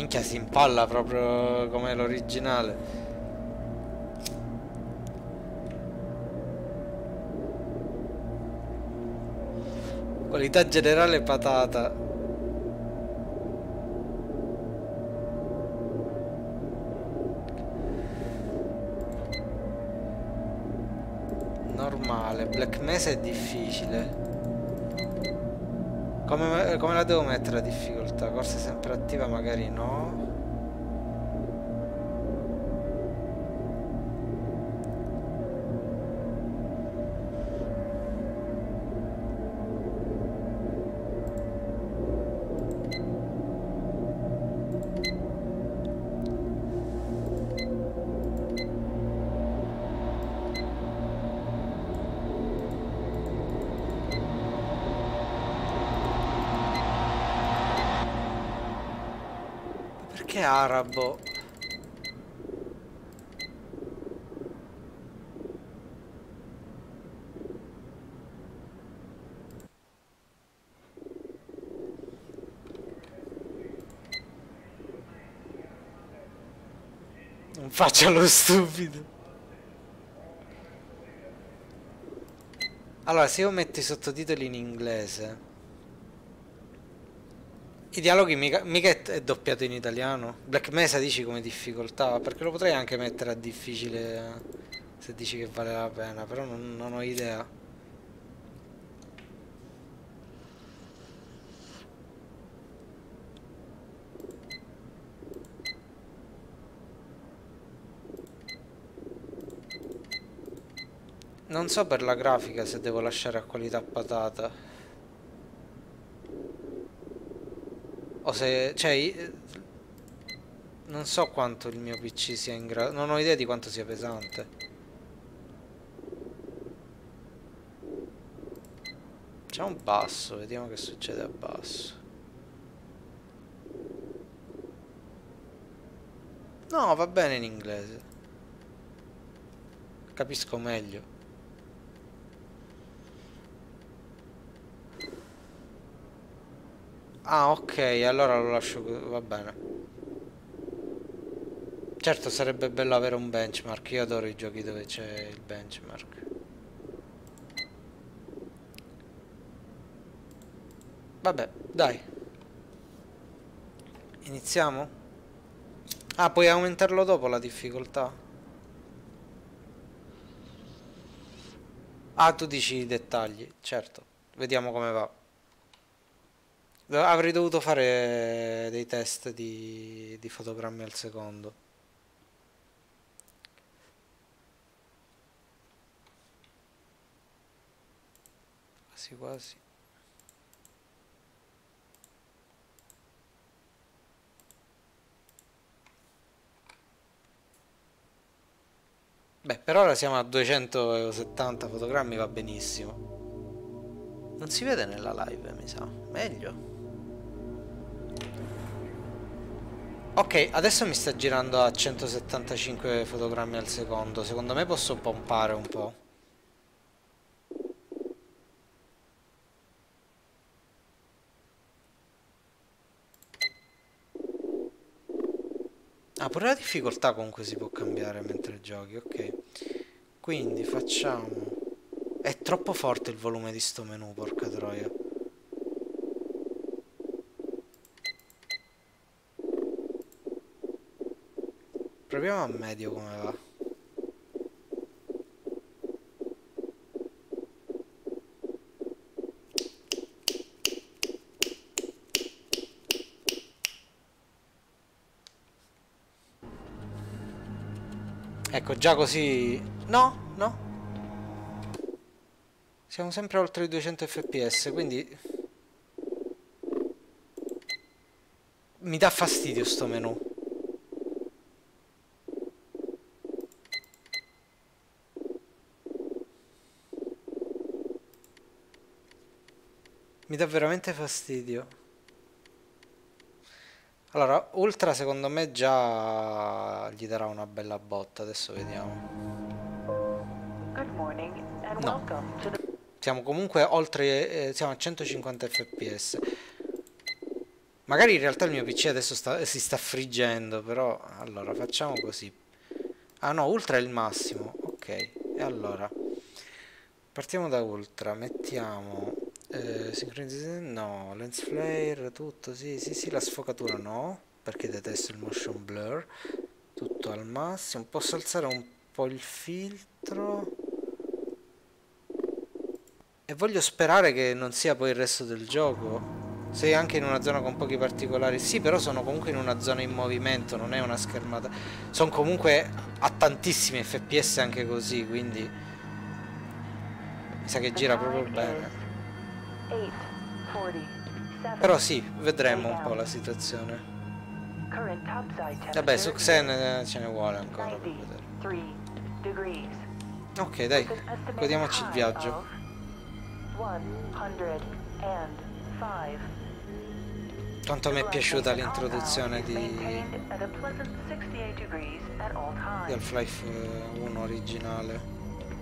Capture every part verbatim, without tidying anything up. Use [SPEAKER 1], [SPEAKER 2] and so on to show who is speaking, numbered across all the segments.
[SPEAKER 1] Minchia, si impalla proprio come l'originale. Qualità generale patata. Normale. Black Mesa è difficile. Come, come la devo mettere la difficoltà? Corsa sempre attiva magari no. Perché arabo? Non faccia lo stupido. Allora, se io metto i sottotitoli in inglese, i dialoghi mica, mica è, è doppiato in italiano. Black Mesa dici come difficoltà, perché lo potrei anche mettere a difficile eh, se dici che vale la pena, però non, non ho idea. Non so per la grafica se devo lasciare a qualità patata. O se... cioè... i- non so quanto il mio P C sia in grado... non ho idea di quanto sia pesante. C'è un basso, vediamo che succede a basso. No, va bene in inglese. Capisco meglio. Ah, ok, allora lo lascio... co- va bene. Certo, sarebbe bello avere un benchmark. Io adoro i giochi dove c'è il benchmark. Vabbè, dai. Iniziamo? Ah, puoi aumentarlo dopo la difficoltà? Ah, tu dici i dettagli. Certo. Vediamo come va. Do- Avrei dovuto fare dei test di, di fotogrammi al secondo. Quasi quasi. Beh, per ora siamo a duecentosettanta fotogrammi, va benissimo. Non si vede nella live, mi sa. Meglio. Ok, adesso mi sta girando a centosettantacinque fotogrammi al secondo. Secondo me posso pompare un po'. Ah, pure la difficoltà comunque si può cambiare mentre giochi, ok. Quindi facciamo... È troppo forte il volume di sto menu, porca troia. Proviamo a medio come va. Ecco, già così... No, no. Siamo sempre oltre i duecento fps, quindi... Mi dà fastidio sto menu. Mi dà veramente fastidio. Allora, Ultra secondo me già gli darà una bella botta, adesso vediamo.
[SPEAKER 2] Good morning and
[SPEAKER 1] No,
[SPEAKER 2] welcome to the
[SPEAKER 1] siamo comunque oltre, eh, siamo a centocinquanta fps. Magari in realtà il mio P C adesso sta- si sta friggendo, però allora facciamo così. Ah no, ultra è il massimo. Ok, e allora partiamo da ultra, mettiamo eh, sincronizzazione, no, lens flare, tutto, sì, sì, sì, la sfocatura no, perché detesto il motion blur, tutto al massimo. Posso alzare un po' il filtro e voglio sperare che non sia poi il resto del gioco. Sei anche in una zona con pochi particolari. Sì, però sono comunque in una zona in movimento, non è una schermata. Sono comunque a tantissimi F P S anche così, quindi mi sa che
[SPEAKER 2] The
[SPEAKER 1] gira proprio
[SPEAKER 2] time
[SPEAKER 1] bene.
[SPEAKER 2] is eight forty-seven
[SPEAKER 1] Però sì, vedremo un po'
[SPEAKER 2] a m.
[SPEAKER 1] la situazione.
[SPEAKER 2] Current topside
[SPEAKER 1] Vabbè, su
[SPEAKER 2] temperature
[SPEAKER 1] Xen
[SPEAKER 2] is
[SPEAKER 1] eh, ce ne vuole ancora per vedere.
[SPEAKER 2] ninety-three degrees.
[SPEAKER 1] Ok, dai,
[SPEAKER 2] With an estimated
[SPEAKER 1] godiamoci il
[SPEAKER 2] high
[SPEAKER 1] viaggio.
[SPEAKER 2] of one hundred five.
[SPEAKER 1] Quanto mi è
[SPEAKER 2] The
[SPEAKER 1] piaciuta
[SPEAKER 2] Black Mesa
[SPEAKER 1] l'introduzione
[SPEAKER 2] compound is
[SPEAKER 1] di,
[SPEAKER 2] maintained at a pleasant sixty-eight degrees at all
[SPEAKER 1] di
[SPEAKER 2] times.
[SPEAKER 1] Half-Life uno originale.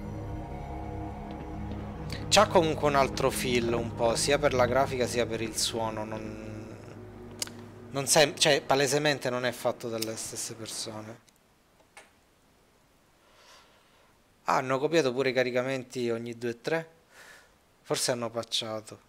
[SPEAKER 1] C'ha comunque un altro feel un po', sia per la grafica sia per il suono. Non, non sem- cioè, palesemente non è fatto dalle stesse persone. Ah, hanno copiato pure i caricamenti ogni due tre? Forse hanno patchato.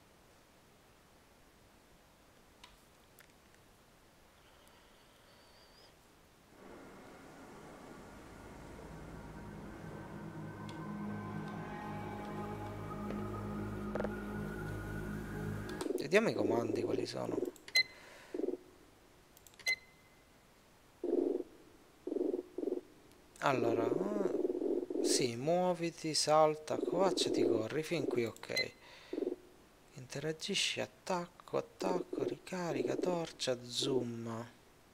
[SPEAKER 1] Vediamo i comandi quali sono. Allora, eh, sì, muoviti, salta, accovacciati, corri, fin qui ok. Interagisci, attacco, attacco, ricarica, torcia, zoom.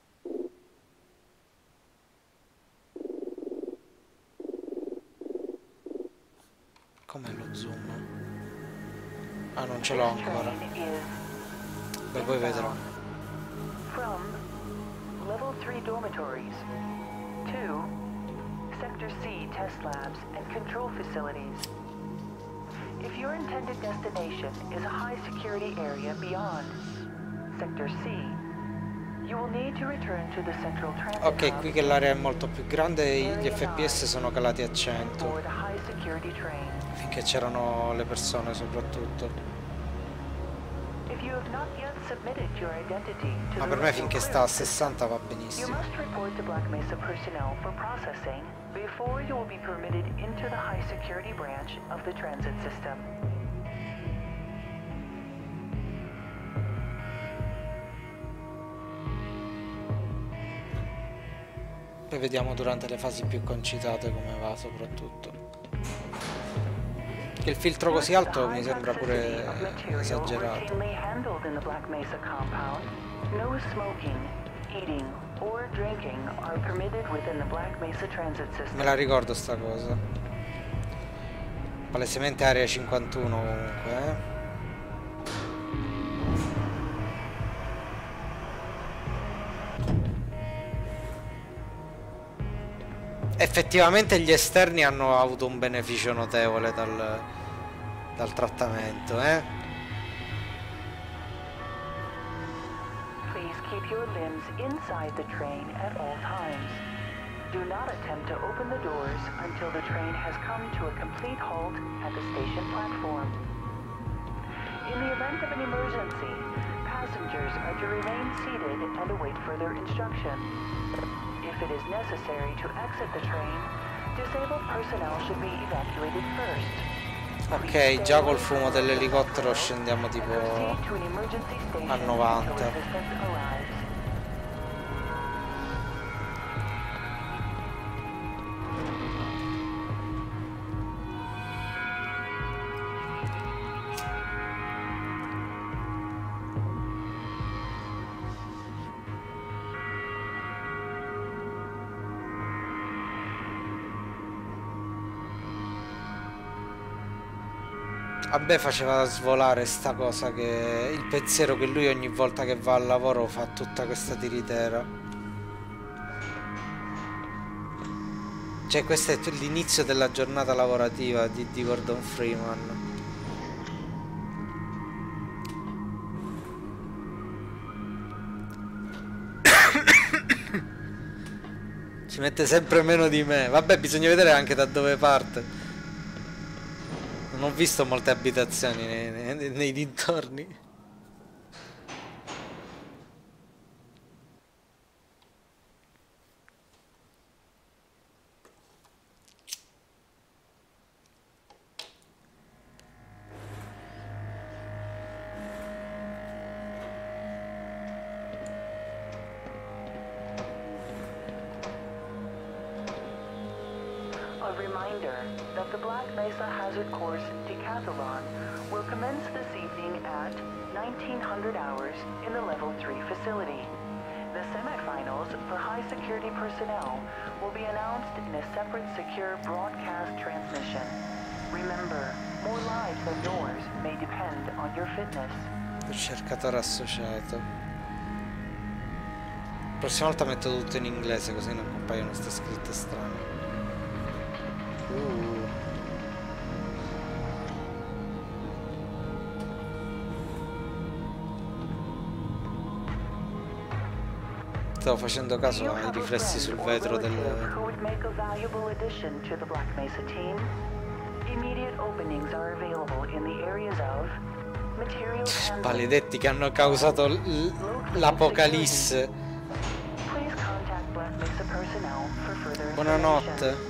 [SPEAKER 1] Com'è lo zoom? Ah, non ce l'ho
[SPEAKER 2] This
[SPEAKER 1] ancora.
[SPEAKER 2] train is
[SPEAKER 1] Beh, poi vedrò.
[SPEAKER 2] from level three dormitories to Sector C test labs and control facilities. If your intended destination is a high security area beyond Sector C, you will need to return to the central transit
[SPEAKER 1] Ok,
[SPEAKER 2] hub
[SPEAKER 1] qui che l'area è molto più grande, gli
[SPEAKER 2] Area
[SPEAKER 1] F P S
[SPEAKER 2] nine
[SPEAKER 1] sono calati a
[SPEAKER 2] and
[SPEAKER 1] cento.
[SPEAKER 2] board a high security train.
[SPEAKER 1] Finché c'erano le persone soprattutto.
[SPEAKER 2] If you have not yet submitted your identity to
[SPEAKER 1] Ma
[SPEAKER 2] the
[SPEAKER 1] per me
[SPEAKER 2] Racial
[SPEAKER 1] finché sta a
[SPEAKER 2] Clearance System,
[SPEAKER 1] sessanta va
[SPEAKER 2] you
[SPEAKER 1] benissimo.
[SPEAKER 2] must report to Black Mesa personnel for processing before you will be permitted into the high security branch of the transit system.
[SPEAKER 1] Poi vediamo durante le fasi più concitate come va soprattutto. Che il filtro così alto mi sembra pure esagerato.
[SPEAKER 2] Routinely handled in the Black Mesa compound. No smoking, eating, or drinking are permitted within the Black Mesa transit system.
[SPEAKER 1] Me la ricordo sta cosa. Palesemente area cinquantuno comunque, eh. Effettivamente gli esterni hanno avuto un beneficio notevole dal, dal trattamento, eh.
[SPEAKER 2] Please keep your limbs inside the train at all times. Do not attempt to open the doors until the train has come to a complete halt at the station platform. In the event of an emergency, passengers are to remain seated and await further instruction. If it is necessary to exit the train, disabled personnel should be evacuated first.
[SPEAKER 1] Ok, già col fumo dell'elicottero scendiamo tipo
[SPEAKER 2] Proceed to an emergency station
[SPEAKER 1] a
[SPEAKER 2] until
[SPEAKER 1] novanta.
[SPEAKER 2] assistance arrives.
[SPEAKER 1] A me faceva svolare sta cosa, che il pensiero che lui ogni volta che va al lavoro fa tutta questa tiritera. Cioè questo è l'inizio della giornata lavorativa di, di Gordon Freeman. mette sempre meno di me. Vabbè, bisogna vedere anche da dove parte. Non ho visto molte abitazioni nei, nei, nei dintorni.
[SPEAKER 2] A reminder that the Black Mesa Hazard Course Decathlon will commence this evening at nineteen hundred hours in the Level three facility. The semifinals for high security personnel will be announced in a separate secure broadcast transmission. Remember, more lives than yours may depend on your fitness.
[SPEAKER 1] Ricercatore associato. La prossima volta metto tutto in inglese così non compaiono queste scritte strane. Uh. Stavo facendo caso ai riflessi sul vetro del... Maledetti che hanno causato l'apocalisse. Buonanotte.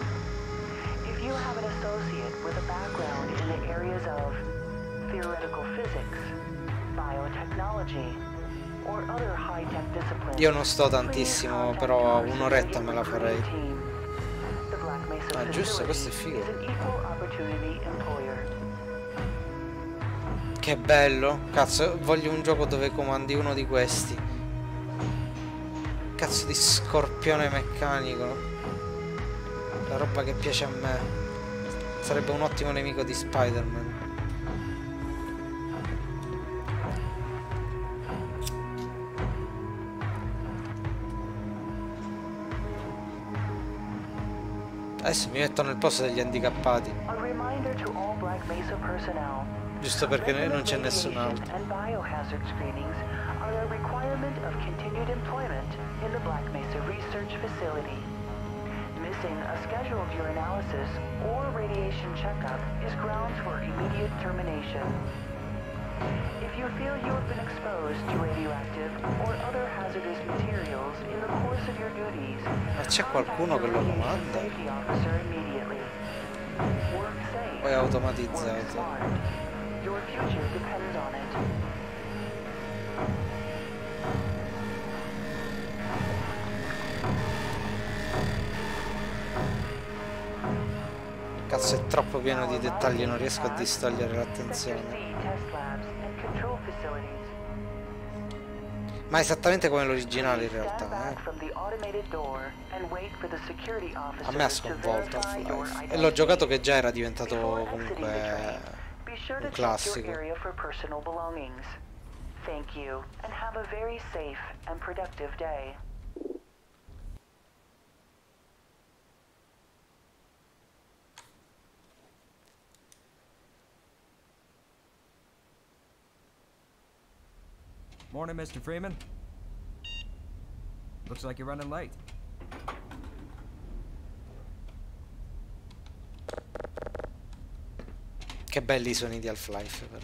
[SPEAKER 1] Io non sto tantissimo, però un'oretta me la farei. Ah, giusto, questo è figo. Che bello. Cazzo, voglio un gioco dove comandi uno di questi. Cazzo di scorpione meccanico. La roba che piace a me. Sarebbe un ottimo nemico di Spider-Man. Adesso mi metto nel posto degli handicappati. Giusto perché non c'è nessun altro. Missing a scheduled urinalysis or radiation checkup is grounds for immediate termination. If you feel you have been exposed to radioactive or other hazardous materials in the course of your duties, ma c'è qualcuno che lo comanda? O è automatizzato? Your future depends on it. Cazzo, è troppo pieno di dettagli, non riesco a distogliere l'attenzione. Ma è esattamente come l'originale in realtà, eh? A me ha sconvolto Half-Life. E l'ho giocato che già era diventato comunque un classico. Thank you and have a very safe and productive day.
[SPEAKER 3] Morning, Mister Freeman. Looks like you're running late.
[SPEAKER 1] Che belli i suoni di Half-Life, però.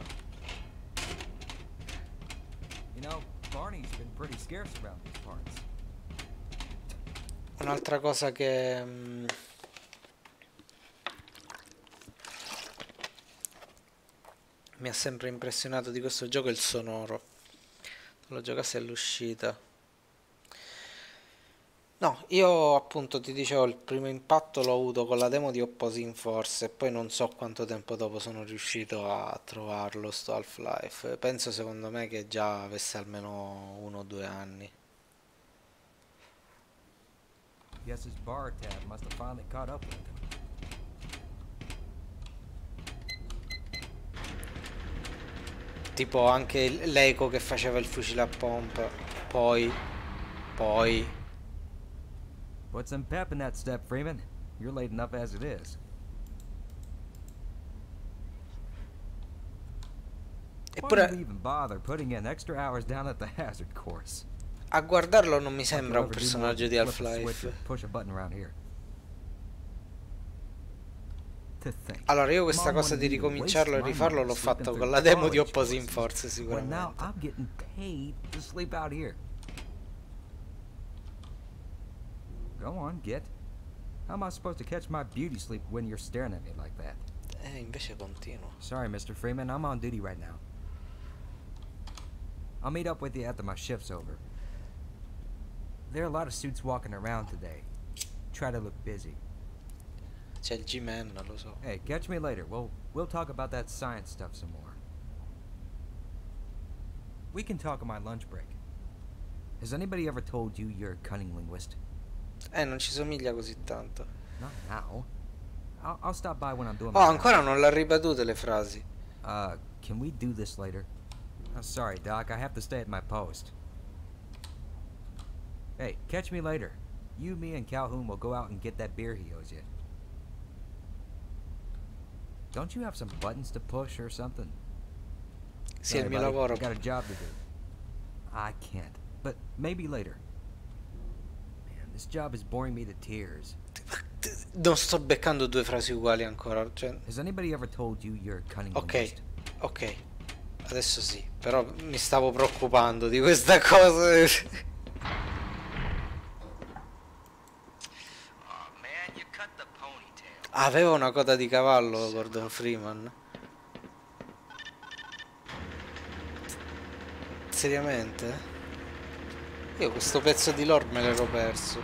[SPEAKER 3] You know, Barney's been pretty scarce around these parts.
[SPEAKER 1] Un'altra cosa che mm, mi ha sempre impressionato di questo gioco è il sonoro. Lo giocassi all'uscita. No, io appunto ti dicevo, il primo impatto l'ho avuto con la demo di Opposing Force e poi non so quanto tempo dopo sono riuscito a trovarlo sto Half-Life. Penso secondo me che già avesse almeno uno o due anni.
[SPEAKER 3] Guess his bar tab must have finally caught up with him.
[SPEAKER 1] Tipo anche l'eco che faceva il fucile a pompa. Poi Poi
[SPEAKER 3] Put some pep in that step, Freeman. You're late enough as it is. Why do you even bother putting in extra hours down at the hazard course?
[SPEAKER 1] A guardarlo non mi
[SPEAKER 3] If
[SPEAKER 1] sembra
[SPEAKER 3] you
[SPEAKER 1] un
[SPEAKER 3] ever do more
[SPEAKER 1] personaggio
[SPEAKER 3] than
[SPEAKER 1] di
[SPEAKER 3] flip a switch
[SPEAKER 1] Half-Life.
[SPEAKER 3] or push a button around here. To think.
[SPEAKER 1] Allora, io questa
[SPEAKER 3] Mom
[SPEAKER 1] cosa
[SPEAKER 3] wanted
[SPEAKER 1] di
[SPEAKER 3] me to
[SPEAKER 1] ricominciarlo e
[SPEAKER 3] waste my
[SPEAKER 1] rifarlo
[SPEAKER 3] money
[SPEAKER 1] l'ho
[SPEAKER 3] sleeping
[SPEAKER 1] fatto
[SPEAKER 3] through
[SPEAKER 1] con la demo di
[SPEAKER 3] college
[SPEAKER 1] Opposing
[SPEAKER 3] courses,
[SPEAKER 1] Force,
[SPEAKER 3] when now
[SPEAKER 1] sicuramente.
[SPEAKER 3] I'm getting paid to sleep out here. Go on, get. How am I supposed to catch my beauty sleep when you're staring at me like that?
[SPEAKER 1] Eh, invece continuo.
[SPEAKER 3] Sorry, Mister Freeman, I'm on duty right now. I'll meet up with you after my shift's over. There are a lot of suits walking around today. Try to look busy.
[SPEAKER 1] C'è il G-Man, lo so.
[SPEAKER 3] Hey, catch me later. We'll we'll talk about that science stuff some more. We can talk on my lunch break. Has anybody ever told you you're a cunning linguist?
[SPEAKER 1] Eh, non ci somiglia così tanto.
[SPEAKER 3] Not now. I'll, I'll stop by when I'm doing
[SPEAKER 1] Oh,
[SPEAKER 3] my
[SPEAKER 1] ancora
[SPEAKER 3] hours.
[SPEAKER 1] non l'ha ripetute le frasi.
[SPEAKER 3] Uh, can we do this later? Oh, sorry, Doc. I have to stay at my post. Hey, catch me later. You, me, and Calhoun will go out and get that beer he owes you. Don't you have some buttons to push or something?
[SPEAKER 1] Sì, è il
[SPEAKER 3] Sorry,
[SPEAKER 1] mio
[SPEAKER 3] buddy.
[SPEAKER 1] lavoro.
[SPEAKER 3] I got a job to do. I can't, but maybe later. Man, this job is boring me to tears.
[SPEAKER 1] Non sto beccando due frasi uguali ancora. Cioè...
[SPEAKER 3] Has anybody ever told you you're a cunning
[SPEAKER 1] Ok,
[SPEAKER 3] linguist?
[SPEAKER 1] ok. Adesso sì. Però mi stavo preoccupando di questa cosa. Aveva una coda di cavallo Gordon Freeman. Seriamente? Io questo pezzo di lore me l'ero perso.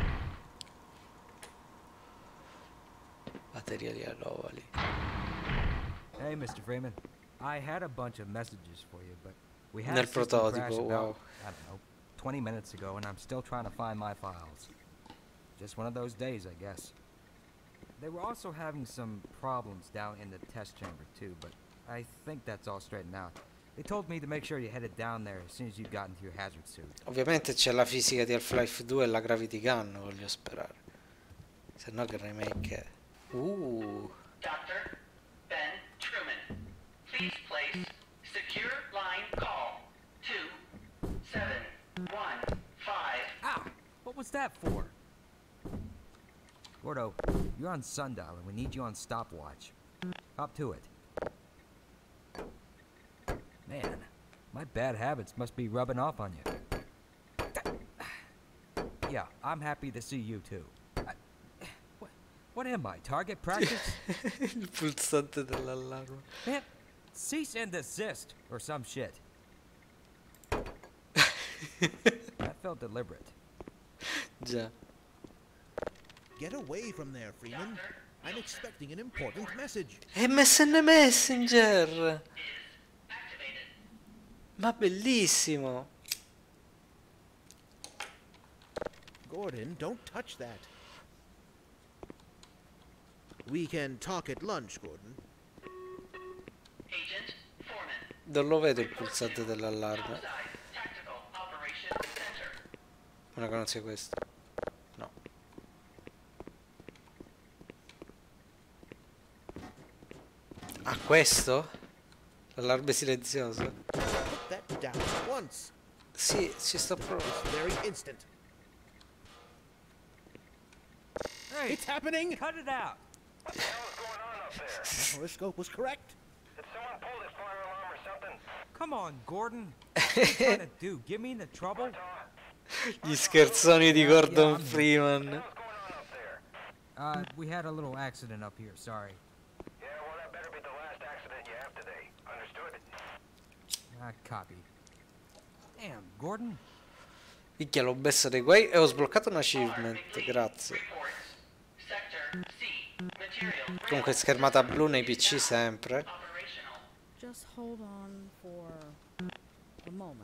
[SPEAKER 1] Batteria di anovali.
[SPEAKER 3] Hey, Mister Freeman. I had a bunch of messages for you, but we had
[SPEAKER 1] Nel
[SPEAKER 3] a system crash
[SPEAKER 1] prototipo,
[SPEAKER 3] about,
[SPEAKER 1] wow.
[SPEAKER 3] I don't know, twenty minutes ago, and I'm still trying to find my files. Just one of those days, I guess. They were also having some problems down in the test chamber, too, but I think that's all straightened out. They told me to make sure you headed down there as soon as you got into your hazard suit.
[SPEAKER 1] Ovviamente c'è la fisica di Half-Life due e la Gravity Gun, voglio sperare. Se no che remake è. Uh.
[SPEAKER 2] Doctor Ben Truman, please place secure line call two seven one five.
[SPEAKER 3] Ah! What was that for? Gordo, you're on sundial and we need you on stopwatch. Hop to it. Man, my bad habits must be rubbing off on you. Yeah, I'm happy to see you too. I, what, what am I, target practice?
[SPEAKER 1] Il pulsante dell'allarme.
[SPEAKER 3] Man, cease and desist or some shit. That felt deliberate.
[SPEAKER 1] Già.
[SPEAKER 4] Get away from there, Freeman. I'm expecting an important message.
[SPEAKER 1] M S N Messenger! Ma bellissimo!
[SPEAKER 4] Gordon, don't touch that. We can talk at lunch, Gordon.
[SPEAKER 2] Agent Foreman.
[SPEAKER 1] Non lo vedo il pulsante dell'allarme.
[SPEAKER 2] Outside Tactical Operations Center.
[SPEAKER 1] Ma non sia questo. No. Ah, questo? L'allarme silenzioso?
[SPEAKER 4] Put that down at once.
[SPEAKER 1] Sì, ci sto provando.
[SPEAKER 4] This very instant.
[SPEAKER 3] Hey,
[SPEAKER 4] It's happening!
[SPEAKER 3] cut it out!
[SPEAKER 5] What the hell is going on up there?
[SPEAKER 4] The horoscope was correct.
[SPEAKER 5] Did someone pull this fire alarm or something?
[SPEAKER 3] Come on, Gordon. What are you trying to do? Get me into trouble?
[SPEAKER 1] Gli scherzoni di Gordon
[SPEAKER 3] Yeah, I'm-
[SPEAKER 1] Freeman.
[SPEAKER 5] What's going on up there?
[SPEAKER 3] Uh, we had a little accident up here, sorry.
[SPEAKER 5] Yeah, well, that better be the last accident you have today. Understood?
[SPEAKER 3] Ah, copy. Damn, Gordon.
[SPEAKER 1] Minchia, l'ho messo dei guai e ho sbloccato un achievement, grazie.
[SPEAKER 2] Reports. Sector C. Material.
[SPEAKER 1] Comunque schermata blu nei P C sempre.
[SPEAKER 2] Operational.
[SPEAKER 6] Just hold on for a moment.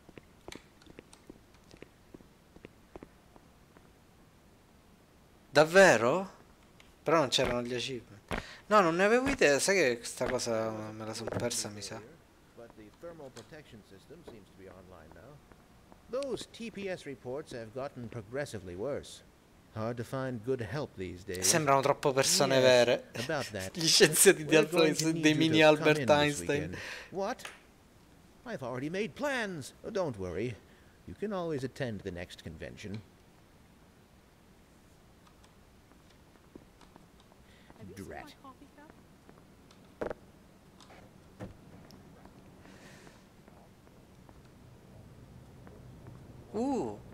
[SPEAKER 1] Davvero? Però non c'erano gli achievement. No, non ne avevo idea, sai che questa cosa me la sono persa, mi sa.
[SPEAKER 4] But the thermal protection system seems to be online now. Those T P S reports have gotten progressively worse. Hard to find good help these days.
[SPEAKER 1] Sembrano troppo persone
[SPEAKER 4] Yes,
[SPEAKER 1] vere.
[SPEAKER 4] about that.
[SPEAKER 1] Gli scienziati di
[SPEAKER 4] We're going
[SPEAKER 1] Half-Life
[SPEAKER 4] to
[SPEAKER 1] sono
[SPEAKER 4] need
[SPEAKER 1] dei
[SPEAKER 4] you
[SPEAKER 1] mini
[SPEAKER 4] to come
[SPEAKER 1] Albert
[SPEAKER 4] in this
[SPEAKER 1] Einstein.
[SPEAKER 4] weekend. What? I've already made plans. Oh, don't worry. You can always attend the next convention.
[SPEAKER 6] Have you seen my
[SPEAKER 4] Drat.
[SPEAKER 6] coffee cup?
[SPEAKER 1] Uh,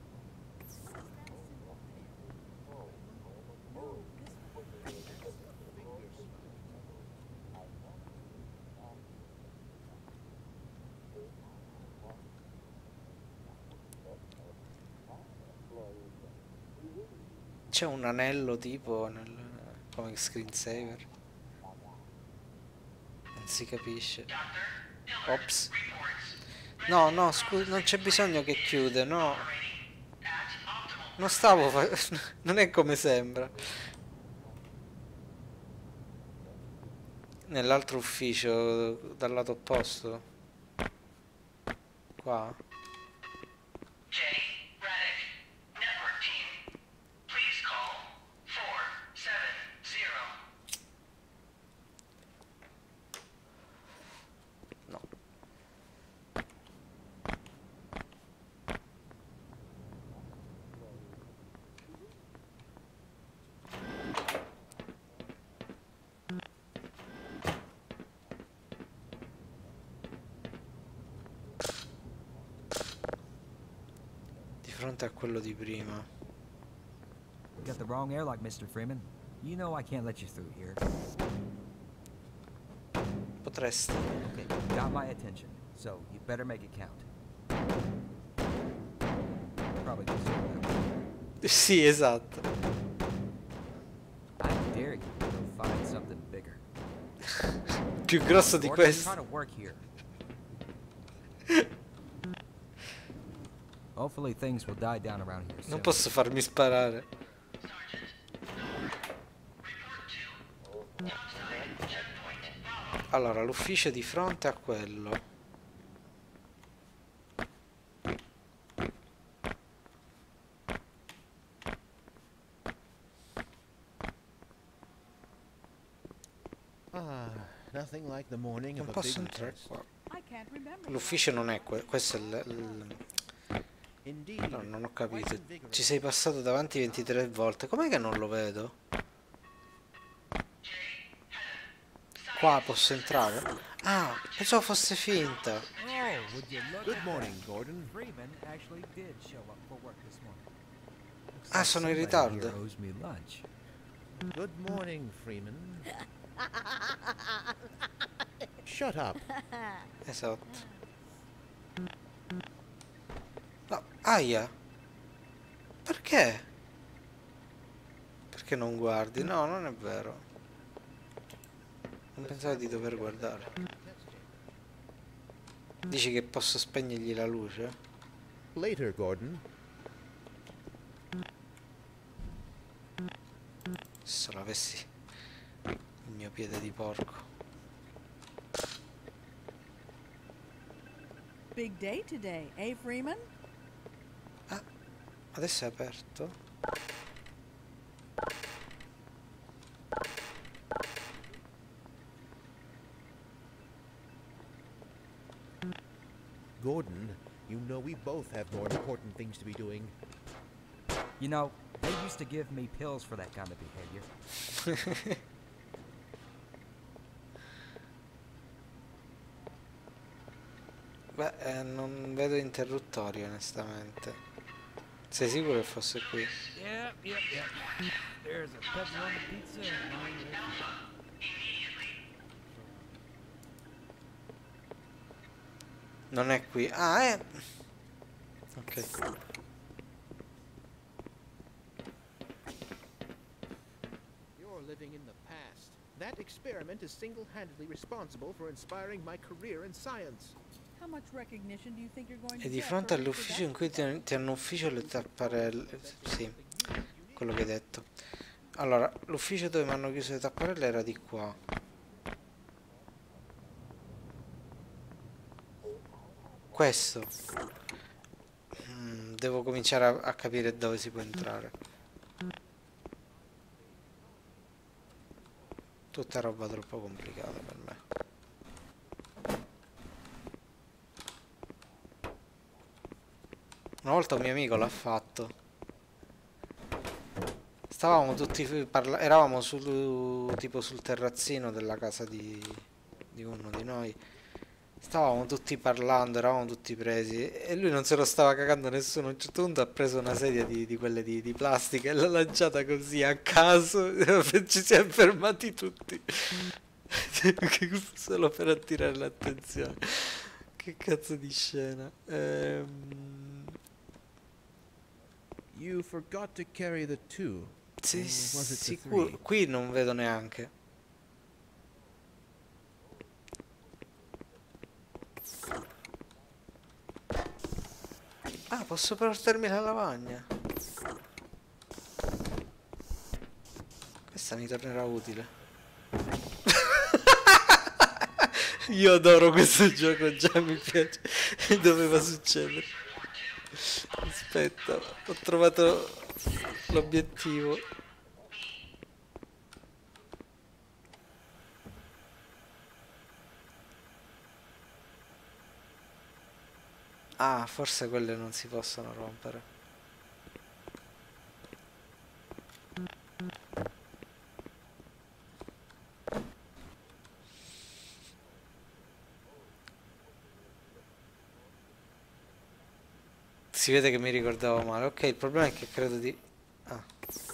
[SPEAKER 1] c'è un anello tipo nel come screensaver. Non si capisce. Ops. No, no, scusa, non c'è bisogno che chiude, no. Non stavo fa- non è come sembra. Nell'altro ufficio dal lato opposto. Qua.
[SPEAKER 5] Jay, Raddick, network team. Please call four seven zero.
[SPEAKER 1] No. Di fronte a quello di prima.
[SPEAKER 3] Got the wrong airlock, mister Freeman. You know I can't let you through here.
[SPEAKER 1] Potresti.
[SPEAKER 3] Okay, got my attention, so you better make it count. Probably just that.
[SPEAKER 1] Sì, esatto.
[SPEAKER 3] I dare you to go find something bigger.
[SPEAKER 1] Più grosso di
[SPEAKER 3] Gordon, I'm
[SPEAKER 1] questo.
[SPEAKER 3] trying to work here. Hopefully things will die down around here soon.
[SPEAKER 1] Non posso farmi sparare. Allora, l'ufficio di fronte a quello.
[SPEAKER 4] Ah, nothing like the morning
[SPEAKER 1] Non
[SPEAKER 4] of a
[SPEAKER 1] posso
[SPEAKER 4] big
[SPEAKER 1] entrare
[SPEAKER 4] test.
[SPEAKER 1] qua.
[SPEAKER 6] I can't remember.
[SPEAKER 1] L'ufficio non è que- questo è il, il-
[SPEAKER 4] Indeed.
[SPEAKER 1] No, non ho
[SPEAKER 4] quite
[SPEAKER 1] capito.
[SPEAKER 4] invigorating.
[SPEAKER 1] Ci sei passato davanti ventitré volte. Com'è che non lo vedo? Qua posso entrare? Ah, pensavo fosse finta.
[SPEAKER 3] Oh, would you look
[SPEAKER 4] Good
[SPEAKER 3] at
[SPEAKER 4] morning,
[SPEAKER 3] that?
[SPEAKER 4] Gordon.
[SPEAKER 3] Freeman actually did show up for work this morning. Looks
[SPEAKER 1] Ah,
[SPEAKER 3] like
[SPEAKER 1] sono in
[SPEAKER 3] somebody
[SPEAKER 1] ritardo.
[SPEAKER 3] here owes me lunch.
[SPEAKER 4] Good morning, Freeman. Shut up.
[SPEAKER 1] Esatto. No, aia. Perché? Perché non guardi? No, non è vero. Non pensavo di dover guardare. Dici che posso spegnergli la luce?
[SPEAKER 4] Later, Gordon.
[SPEAKER 1] Se l'avessi il mio piede di porco.
[SPEAKER 6] Big day today, eh, Freeman?
[SPEAKER 1] Ah, adesso è aperto?
[SPEAKER 4] Gordon, you know we both have more important things to be doing.
[SPEAKER 3] You know, they used to give me pills for that kind of behavior.
[SPEAKER 1] Beh, eh, non vedo interruttori onestamente. Sei sicuro che fosse qui?
[SPEAKER 3] Yep, yep, yep. There's a pepperoni pizza and mine.
[SPEAKER 1] Non è qui. Ah, è... Ok.
[SPEAKER 4] You're living in the past. That experiment is single-handedly responsible for inspiring my career in science.
[SPEAKER 6] How much recognition do you think you're going to
[SPEAKER 1] E di
[SPEAKER 6] get
[SPEAKER 1] fronte
[SPEAKER 6] for- for
[SPEAKER 1] all'ufficio
[SPEAKER 6] that?
[SPEAKER 1] in cui ti, ti hanno ufficio le tapparelle. Sì, quello che hai detto. Allora, l'ufficio dove mi hanno chiuso le tapparelle era di qua. Questo. Mm, devo cominciare a, a capire dove si può entrare. Tutta roba troppo complicata per me. Una volta un mio amico l'ha fatto. Stavamo tutti parla- eravamo sul tipo sul terrazzino della casa di, di uno di noi. Stavamo tutti parlando, eravamo tutti presi e lui non se lo stava cagando nessuno. A un certo punto ha preso una sedia di, di quelle di, di plastica e l'ha lanciata così a caso. Ci si è fermati tutti. Solo per attirare l'attenzione. Che cazzo di scena. Ehm...
[SPEAKER 4] You forgot to carry the two.
[SPEAKER 1] Sì,
[SPEAKER 4] Or was it the
[SPEAKER 1] sicuro.
[SPEAKER 4] three?
[SPEAKER 1] Qui non vedo neanche. Ah, posso portarmi la lavagna. Questa mi tornerà utile. Io adoro questo gioco, già mi piace. Doveva succedere. Aspetta, ho trovato l'obiettivo. Ah, forse quelle non si possono rompere. Si vede che mi ricordavo male. Ok, il problema è che credo di... Ah.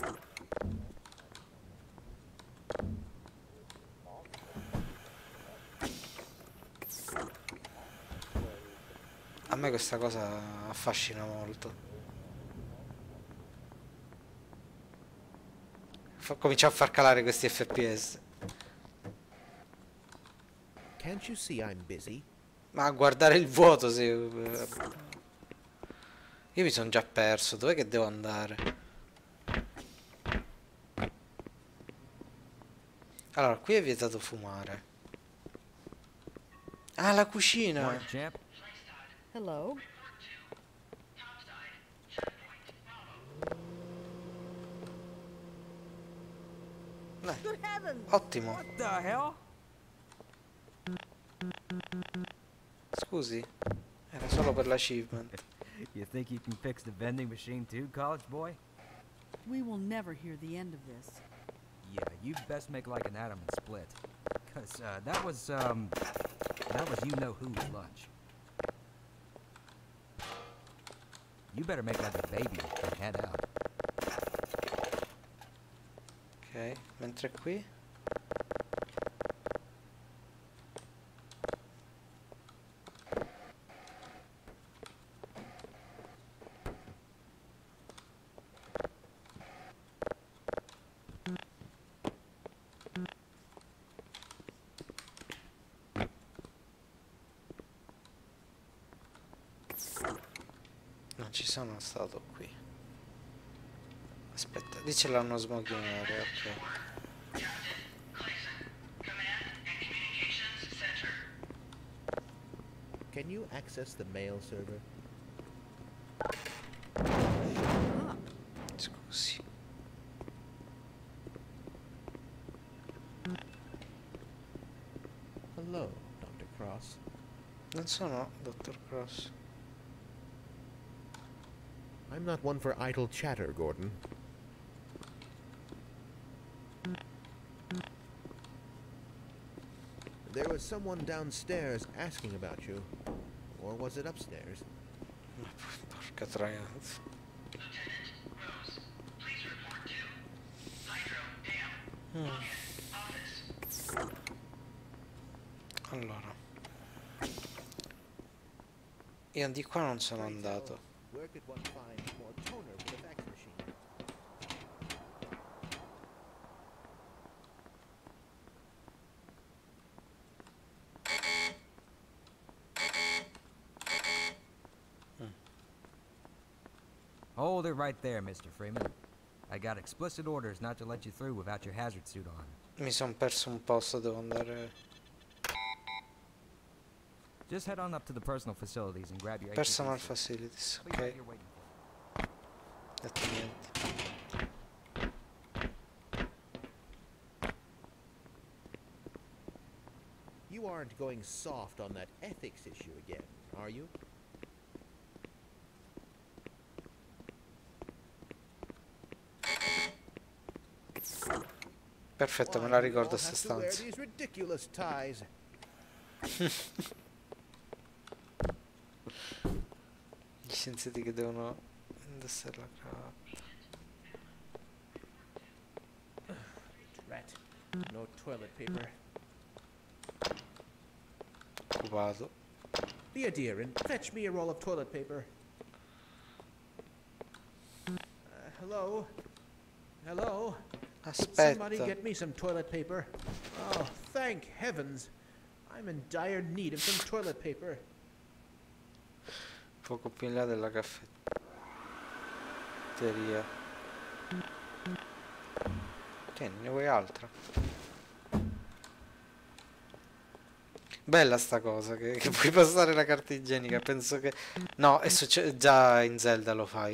[SPEAKER 1] A me questa cosa affascina molto. Fa- comincia a far calare questi F P S.
[SPEAKER 4] Can't you see I'm busy?
[SPEAKER 1] Ma a guardare il vuoto se... Io mi sono già perso. Dov'è che devo andare? Allora, qui è vietato fumare. Ah, la cucina.
[SPEAKER 3] Morning, champ.
[SPEAKER 6] Hello.
[SPEAKER 1] Dai,
[SPEAKER 6] Good heavens!
[SPEAKER 1] ottimo.
[SPEAKER 3] What the hell?
[SPEAKER 1] Scusi, era solo per l'achievement.
[SPEAKER 3] You think you can fix the vending machine too, college boy?
[SPEAKER 6] We will never hear the end of this.
[SPEAKER 3] Yeah, you best make like an atom and split. Cause uh, that was um, that was you know who's lunch. You better make like a baby and head out.
[SPEAKER 1] Ok, mentre qui... Non ci sono stato qui. Aspetta, lì ce l'hanno smoking area, ok.
[SPEAKER 4] Can you access the mail server?
[SPEAKER 1] Scusi.
[SPEAKER 4] Hello, Doctor Cross.
[SPEAKER 1] Non sono dottor Cross.
[SPEAKER 4] I'm not one for idle chatter, Gordon. There was someone downstairs asking about you. Or was it upstairs?
[SPEAKER 1] Porca troia. Mm. Allora, io di qua non sono andato.
[SPEAKER 4] Where could one find more toner for the fax machine?
[SPEAKER 3] Hold it right there, Mister Freeman. I got explicit orders not to let you through without your hazard suit on.
[SPEAKER 1] Mi sono perso un posto, devo andare.
[SPEAKER 3] Just head on up to the personal facilities and grab your
[SPEAKER 1] Personal
[SPEAKER 3] H T C.
[SPEAKER 1] facilities,
[SPEAKER 3] Leave what
[SPEAKER 1] ok.
[SPEAKER 3] you're waiting for.
[SPEAKER 1] Detto niente.
[SPEAKER 4] You aren't going soft on that ethics issue again, are you?
[SPEAKER 1] Perfetto, me
[SPEAKER 4] Why
[SPEAKER 1] la
[SPEAKER 4] do we
[SPEAKER 1] ricordo
[SPEAKER 4] all
[SPEAKER 1] sta
[SPEAKER 4] have to wear
[SPEAKER 1] stanza.
[SPEAKER 4] these ridiculous ties?
[SPEAKER 1] Gli scienziati che devono indossare la cravatta.
[SPEAKER 4] Rat. No toilet paper.
[SPEAKER 1] Occupato.
[SPEAKER 4] Be a dear and fetch me a roll of toilet paper. Uh, hello? Hello? Could somebody
[SPEAKER 1] Aspetta.
[SPEAKER 4] get me some toilet paper? Oh, thank heavens. I'm in dire need of some toilet paper.
[SPEAKER 1] Poco più in là della caffetteria. Tieni, ne vuoi altra? Bella sta cosa, che, che puoi passare la carta igienica. Penso che... No, è succe- già in Zelda lo fai.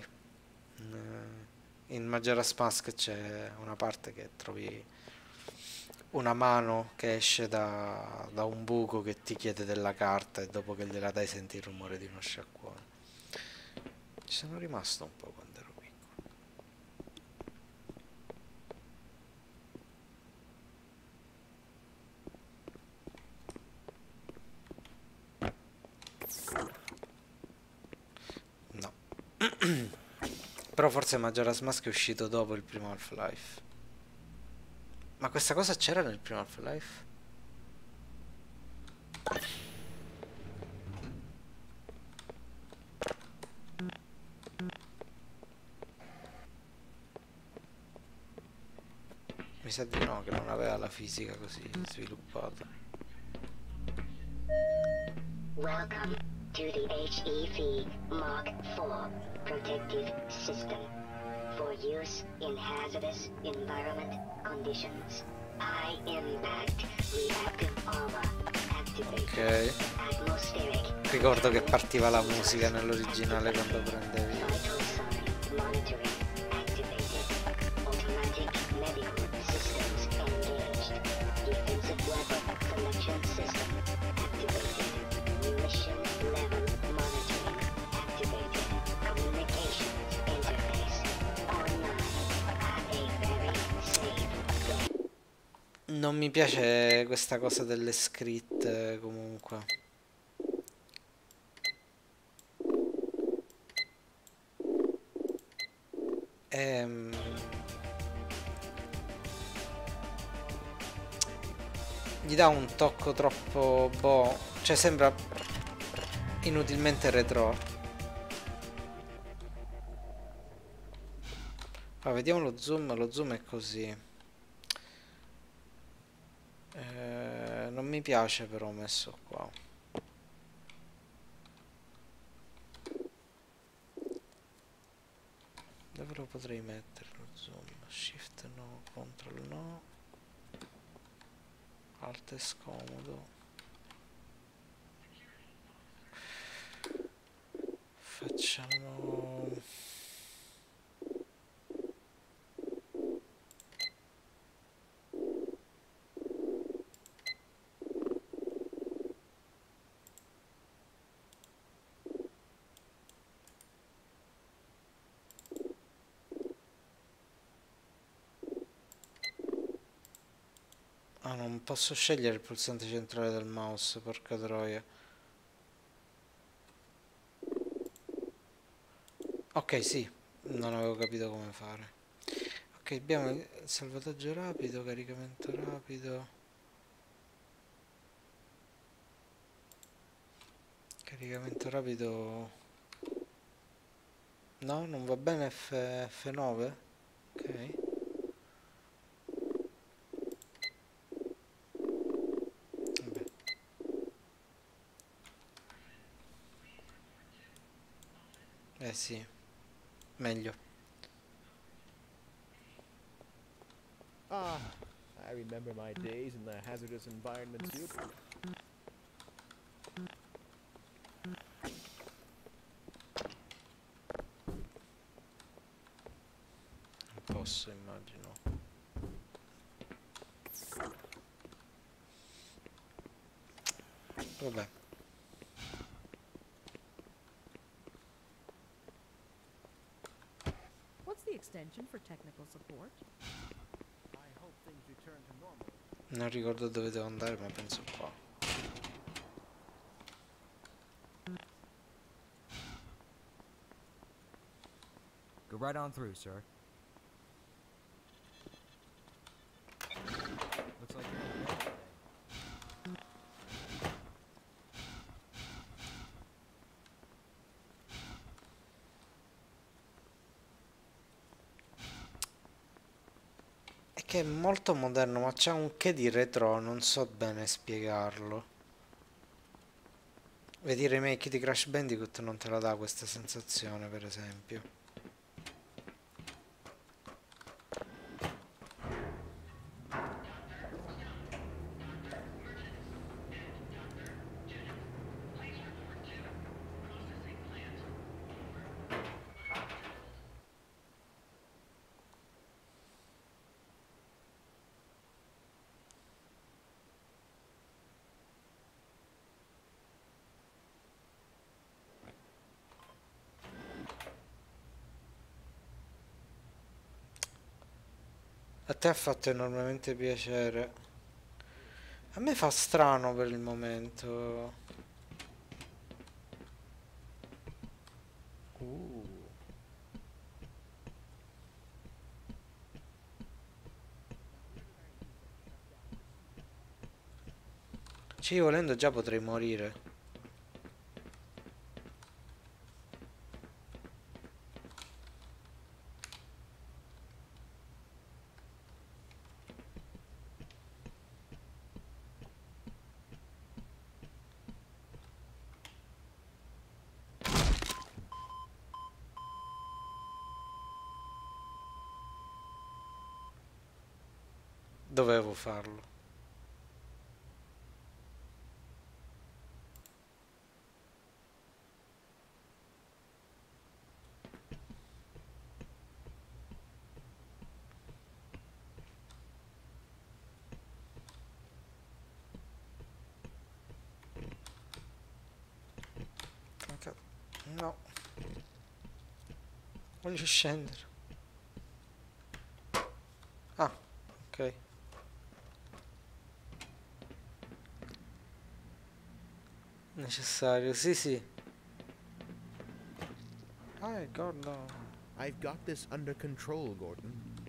[SPEAKER 1] In Majora's Mask c'è una parte che trovi una mano che esce da, da un buco che ti chiede della carta e dopo che gliela dai senti il rumore di uno sciacquone. Ci sono rimasto un po' quando ero piccolo. No. Però forse Majora's Mask è uscito dopo il primo Half-Life. Ma questa cosa c'era nel primo Half-Life? Mi sa di no, che non aveva la fisica così sviluppata.
[SPEAKER 7] Welcome to the H E V Mark four Protective System for use in hazardous environment conditions. High impact reactive armor activated.
[SPEAKER 1] Ok.
[SPEAKER 7] Atmospheric
[SPEAKER 1] Ricordo che partiva la musica nell'originale quando prendevi.
[SPEAKER 7] vital sign monitoring activated. Automatic medical systems engaged. Defensive weapon collection system activated. Munition level monitoring activated. Communications interface online. Have a very safe day.
[SPEAKER 1] Non mi piace questa cosa delle scritte comunque. Ehm... Gli dà un tocco troppo boh, cioè sembra inutilmente retro. Ah, vediamo lo zoom, lo zoom è così. Eh, non mi piace però messo qua. Dove lo potrei mettere lo zoom? Shift no, control no. Alt è scomodo. Facciamo... Ah, non posso scegliere il pulsante centrale del mouse, porca troia. Ok, sì, non avevo capito come fare. Ok, abbiamo il salvataggio rapido, caricamento rapido. Caricamento rapido. No, non va bene F, F nove? Ok. Vabbè. Eh sì, meglio.
[SPEAKER 4] Ah, I remember my days in the hazardous environment suit.
[SPEAKER 1] Non posso, immagino. Vabbè.
[SPEAKER 6] What's the extension for technical support?
[SPEAKER 4] I hope things return
[SPEAKER 1] Non ricordo dove devo andare, ma penso qua.
[SPEAKER 3] Go right on through, sir. Looks like you're in bed today.
[SPEAKER 1] È che è molto moderno, ma c'ha un che di retro, non so bene spiegarlo. Vedere i remake di Crash Bandicoot non te la dà questa sensazione, per esempio. A te ha fatto enormemente piacere. A me fa strano per il momento. Uh. Ci volendo già potrei morire. Dovevo farlo. Ok. No. Voglio scendere. Ah, ok. Necessario, sì sì. Ah, God no.
[SPEAKER 4] I've got this under control, Gordon.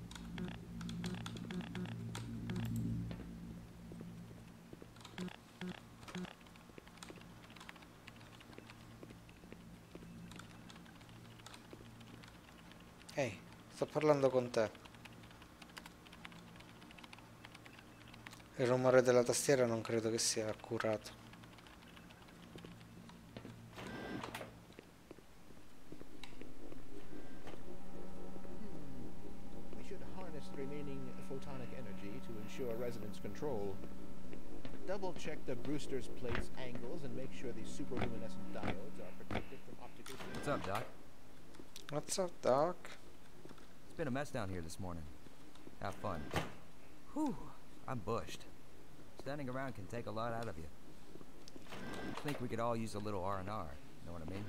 [SPEAKER 1] Ehi, sto parlando con te. Il rumore della tastiera non credo che sia accurato.
[SPEAKER 4] We should harness the remaining photonic energy to ensure resonance control. Double check the Brewster's plate's angles and make sure these superluminescent diodes are protected from optical.
[SPEAKER 3] What's up, Doc?
[SPEAKER 1] What's up, Doc?
[SPEAKER 3] It's been a mess down here this morning. Have fun. Whew, I'm bushed. Standing around can take a lot out of you. I think we could all use a little R and R, know what I mean?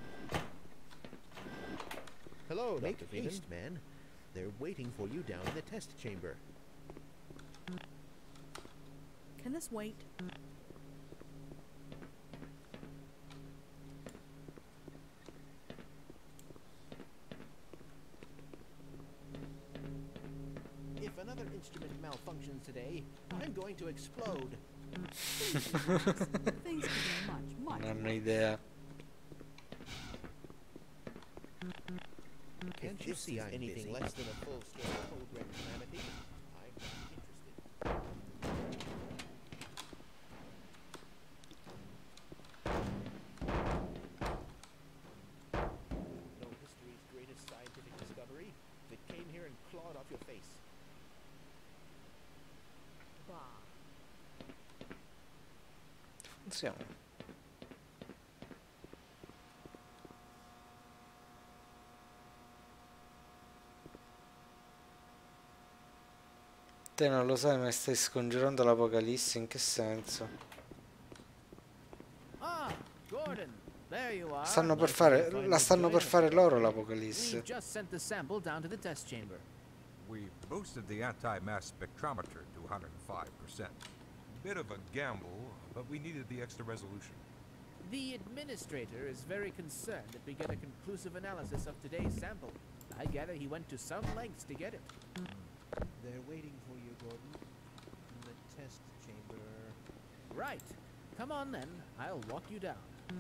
[SPEAKER 4] Hello, Make haste, man. They're waiting for you down in the test chamber.
[SPEAKER 6] Can this wait?
[SPEAKER 4] If another instrument malfunctions today, I'm going to explode.
[SPEAKER 6] Things could be much, much
[SPEAKER 1] Non ho
[SPEAKER 6] worse.
[SPEAKER 1] idea.
[SPEAKER 4] Can't you see I'm anything busy? Less than a full-scale code red calamity? I'm not interested. Know history's greatest scientific discovery? If it came here and clawed off your face.
[SPEAKER 6] Bah.
[SPEAKER 1] Funziona. Te non lo sai, ma stai scongiurando l'apocalisse, in che senso?
[SPEAKER 8] Ah, Gordon, there you are.
[SPEAKER 1] Stanno per fare, la stanno per fare loro l'apocalisse.
[SPEAKER 8] We've just sent the sample down to the test chamber.
[SPEAKER 9] We boosted the anti-mass spectrometer to one hundred five percent. bit of a gamble, but we needed the extra resolution.
[SPEAKER 8] The administrator is very concerned that we get a conclusive analysis of today's sample. I gather he went to some lengths to get it.
[SPEAKER 4] They're waiting for you, Gordon. In the test chamber.
[SPEAKER 8] Right. Come on then. I'll walk you down.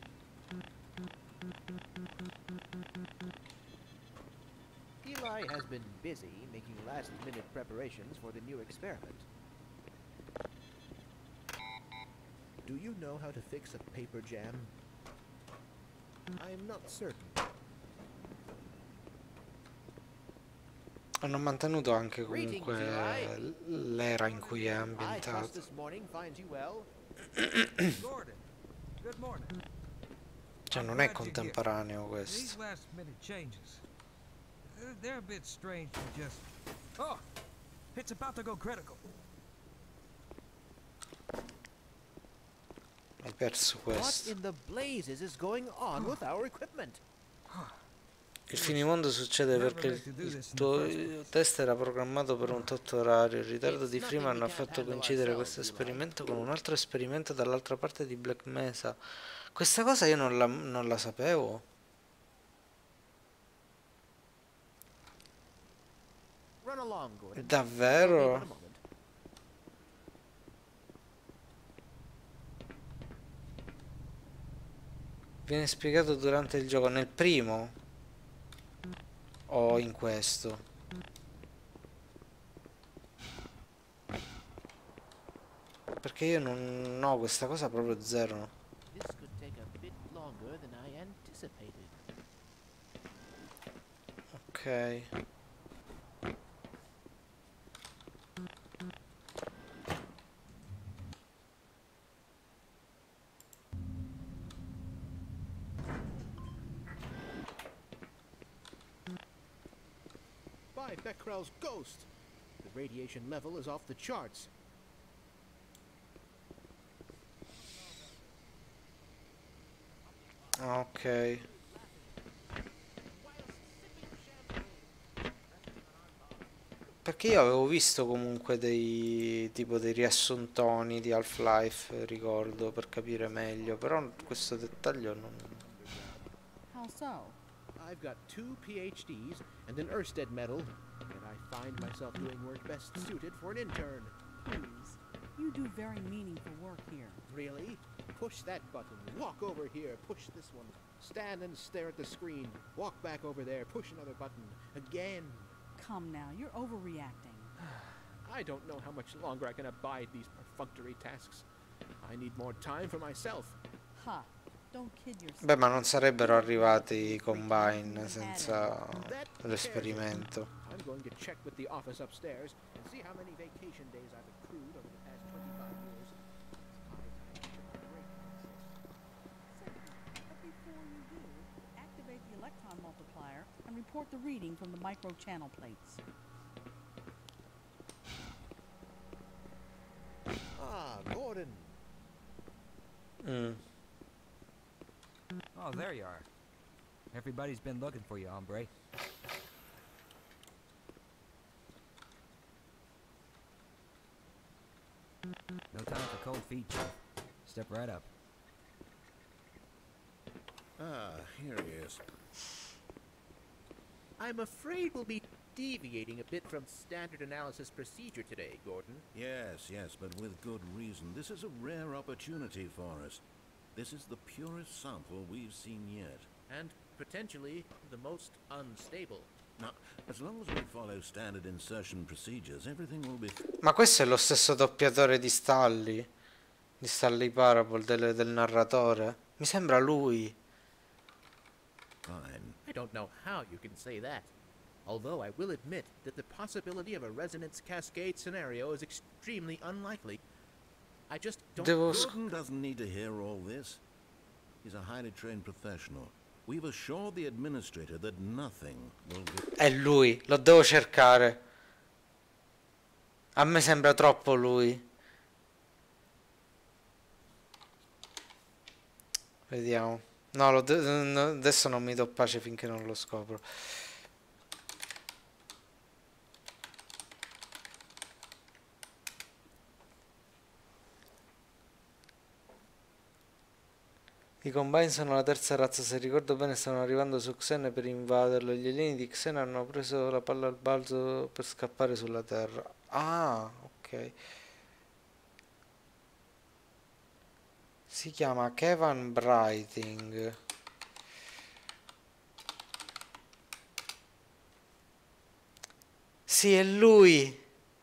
[SPEAKER 4] Eli has been busy making last-minute preparations for the new experiment. Do you know how to fix a paper jam? I'm not certain.
[SPEAKER 1] Hanno mantenuto anche comunque l'era in cui è ambientato.
[SPEAKER 4] This morning finds you well.
[SPEAKER 3] Gordon, good morning.
[SPEAKER 1] Cioè non è contemporaneo questo.
[SPEAKER 3] These last minute changes, uh, they're a bit strange to just. Oh, it's about to go critical.
[SPEAKER 1] Hai perso
[SPEAKER 4] What
[SPEAKER 1] questo.
[SPEAKER 4] in the blazes is going on with our equipment?
[SPEAKER 1] Il finimondo succede perché il, il tuo test era programmato per un tot orario. Il ritardo di Freeman ha fatto coincidere questo esperimento con un altro esperimento dall'altra parte di Black Mesa. Questa cosa io non la, non la sapevo.
[SPEAKER 4] Run along, Gordon.
[SPEAKER 1] Davvero? Viene spiegato durante il gioco, nel primo o in questo? Perché io non ho questa cosa proprio zero.
[SPEAKER 8] This could take a bit longer than I anticipated.
[SPEAKER 1] Ok.
[SPEAKER 4] By Becquerel's ghost! The radiation level is off the charts.
[SPEAKER 1] Ok. Perché io avevo visto comunque dei tipo dei riassuntoni di Half-Life, ricordo, per capire meglio, però questo dettaglio non.
[SPEAKER 6] How so?
[SPEAKER 4] I've got two PhDs and an Ørsted medal, and I find myself doing work best suited for an intern.
[SPEAKER 6] Please. You do very meaningful work here.
[SPEAKER 4] Really? Push that button, walk over here, push this one, stand and stare at the screen, walk back over there, push another button, again.
[SPEAKER 6] Come now, you're overreacting.
[SPEAKER 4] I don't know how much longer I can abide these perfunctory tasks. I need more time for myself.
[SPEAKER 6] Ha! Don't kid yourself.
[SPEAKER 1] Beh, ma non sarebbero arrivati i Combine senza
[SPEAKER 4] That
[SPEAKER 1] l'esperimento.
[SPEAKER 4] I'm going to check with the office upstairs and see how many vacation days I've accrued over the past twenty-five years. It's high time to check the rate process.
[SPEAKER 6] But before you do, activate the electron multiplier and report the reading from the micro channel plates.
[SPEAKER 4] Ah, Gordon.
[SPEAKER 1] Mm.
[SPEAKER 3] Oh, there you are. Everybody's been looking for you, hombre. No time for cold feet, Chief. Step right up.
[SPEAKER 10] Ah, here he is.
[SPEAKER 4] I'm afraid we'll be deviating a bit from standard analysis procedure today, Gordon.
[SPEAKER 10] Yes, yes, but with good reason. This is a rare opportunity for us. This is the purest sample we've seen yet.
[SPEAKER 4] And potentially the most unstable.
[SPEAKER 10] Now, as long as we follow standard insertion procedures, everything will be...
[SPEAKER 1] Ma questo è lo stesso doppiatore di Stanley? Di Stanley Parable, del, del narratore? Mi sembra lui.
[SPEAKER 10] Fine.
[SPEAKER 4] I don't know how you can say that. Although I will admit that the possibility of a resonance cascade scenario is extremely unlikely. I just don't...
[SPEAKER 1] Devo sc-
[SPEAKER 10] Gordon doesn't need to hear all this. He's a highly trained professional. We've assured the administrator that nothing will be...
[SPEAKER 1] È lui, lo devo cercare. A me sembra troppo lui. Vediamo. No, lo de- no, adesso non mi do pace finché non lo scopro. I Combine sono la terza razza, se ricordo bene stavano arrivando su Xen per invaderlo. Gli alieni di Xen hanno preso la palla al balzo per scappare sulla Terra. Ah, ok. Si chiama Kevin Brighting. Sì, è lui.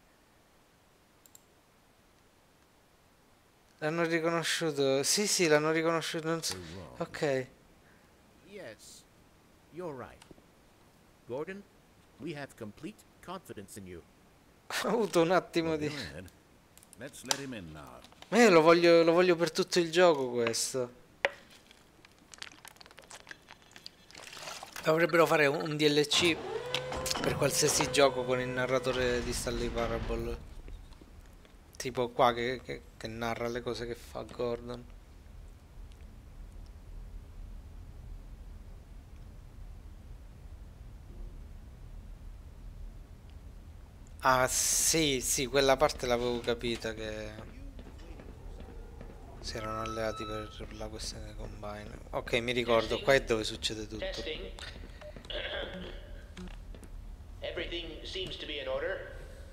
[SPEAKER 1] L'hanno riconosciuto. Sì, sì, l'hanno riconosciuto. Non so. Ok.
[SPEAKER 4] Yes, you're right. Gordon, we have complete confidence in you.
[SPEAKER 1] Ho avuto un attimo
[SPEAKER 10] Well,
[SPEAKER 1] di...
[SPEAKER 10] go ahead. Let's let him in now.
[SPEAKER 1] Ma io lo voglio, lo voglio per tutto il gioco questo. Dovrebbero fare un D L C per qualsiasi gioco con il narratore di Stanley Parable. Tipo qua che, che, che narra le cose che fa Gordon. Ah sì, sì, quella parte l'avevo capita che si erano alleati per la questione dei Combine. Ok, mi ricordo, qua è dove succede tutto.
[SPEAKER 11] Testing. Everything seems to be in order.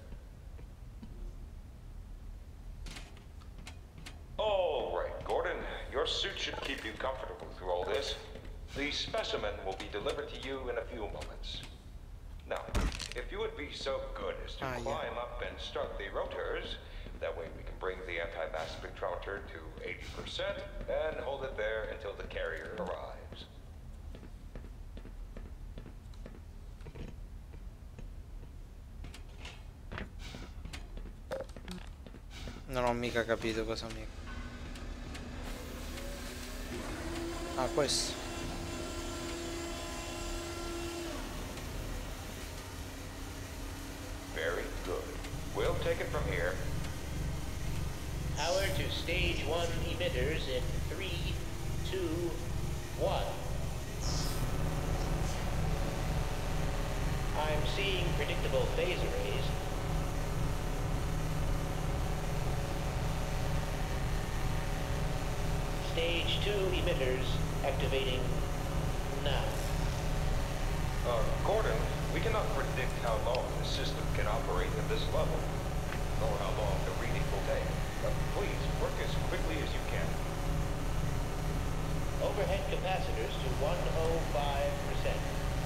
[SPEAKER 5] All right, Gordon. Your suit should keep you comfortable through all this. The specimen will be delivered to you in a few moments. Now, if you would be so good as to
[SPEAKER 1] Ah, yeah.
[SPEAKER 5] climb up and start the rotors, that way we can bring the anti-mass spectrometer to eighty percent and hold it there until the carrier arrives.
[SPEAKER 1] Non ho mica capito cosa mi... Ah, questo.
[SPEAKER 5] Very good. We'll take it from here.
[SPEAKER 11] Power to stage one emitters in three, two, one. I'm seeing predictable phase arrays. Stage two emitters activating now.
[SPEAKER 5] Uh, Gordon, we cannot predict how long the system can operate at this level, nor how long the reading will take. Uh, please, work as quickly as you can.
[SPEAKER 11] Overhead capacitors to one hundred five percent.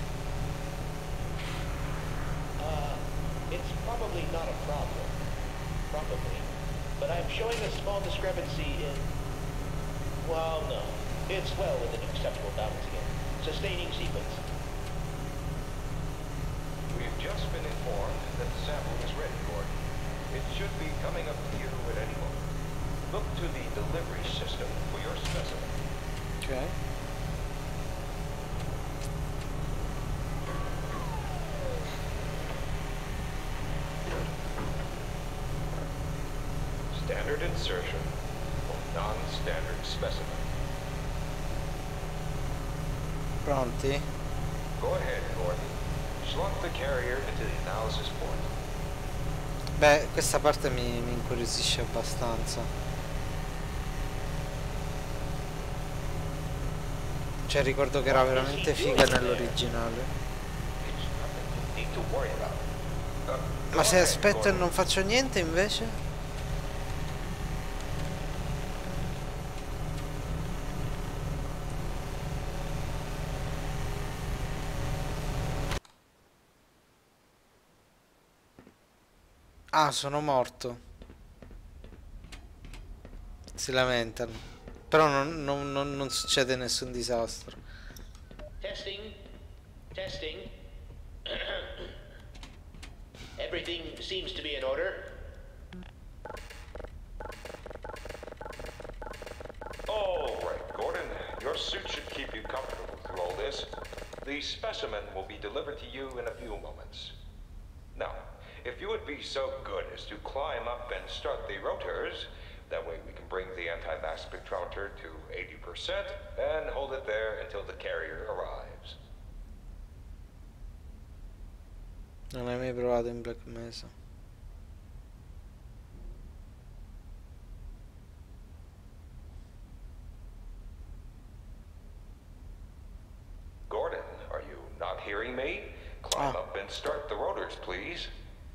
[SPEAKER 11] Uh, it's probably not a problem. Probably. But I'm showing a small discrepancy in... Well, no. It's well within acceptable bounds again. Sustaining sequence.
[SPEAKER 5] We've just been informed that the sample is ready, Gordon. It should be coming up to you at any moment. Look to the delivery system for your specimen.
[SPEAKER 1] Ok.
[SPEAKER 5] Standard insertion or non-standard specimen.
[SPEAKER 1] Pronti?
[SPEAKER 5] Go ahead, Gordon. Slot the carrier into the analysis port.
[SPEAKER 1] Beh, questa parte mi, mi incuriosisce abbastanza. Cioè, ricordo che era veramente figa nell'originale.
[SPEAKER 5] It's nothing you need to worry about. Uh, go
[SPEAKER 1] Ma se
[SPEAKER 5] ahead,
[SPEAKER 1] aspetto e
[SPEAKER 5] Gordon.
[SPEAKER 1] non faccio niente invece? Ah, sono morto. Si lamentano. Però non, non- non- non succede nessun disastro.
[SPEAKER 11] Testing. Testing. Everything seems to be in order.
[SPEAKER 5] All right, Gordon. Your suit should keep you comfortable through all this. The specimen will be delivered to you in a few moments. Now, if you would be so good as to climb up and start the rotors, that way we can bring the anti-mass spectrometer to eighty percent and hold it there until the carrier arrives.
[SPEAKER 1] Non hai mai provato in Black Mesa?
[SPEAKER 5] hearing me? Climb
[SPEAKER 1] Ah.
[SPEAKER 5] up and start the rotors, please.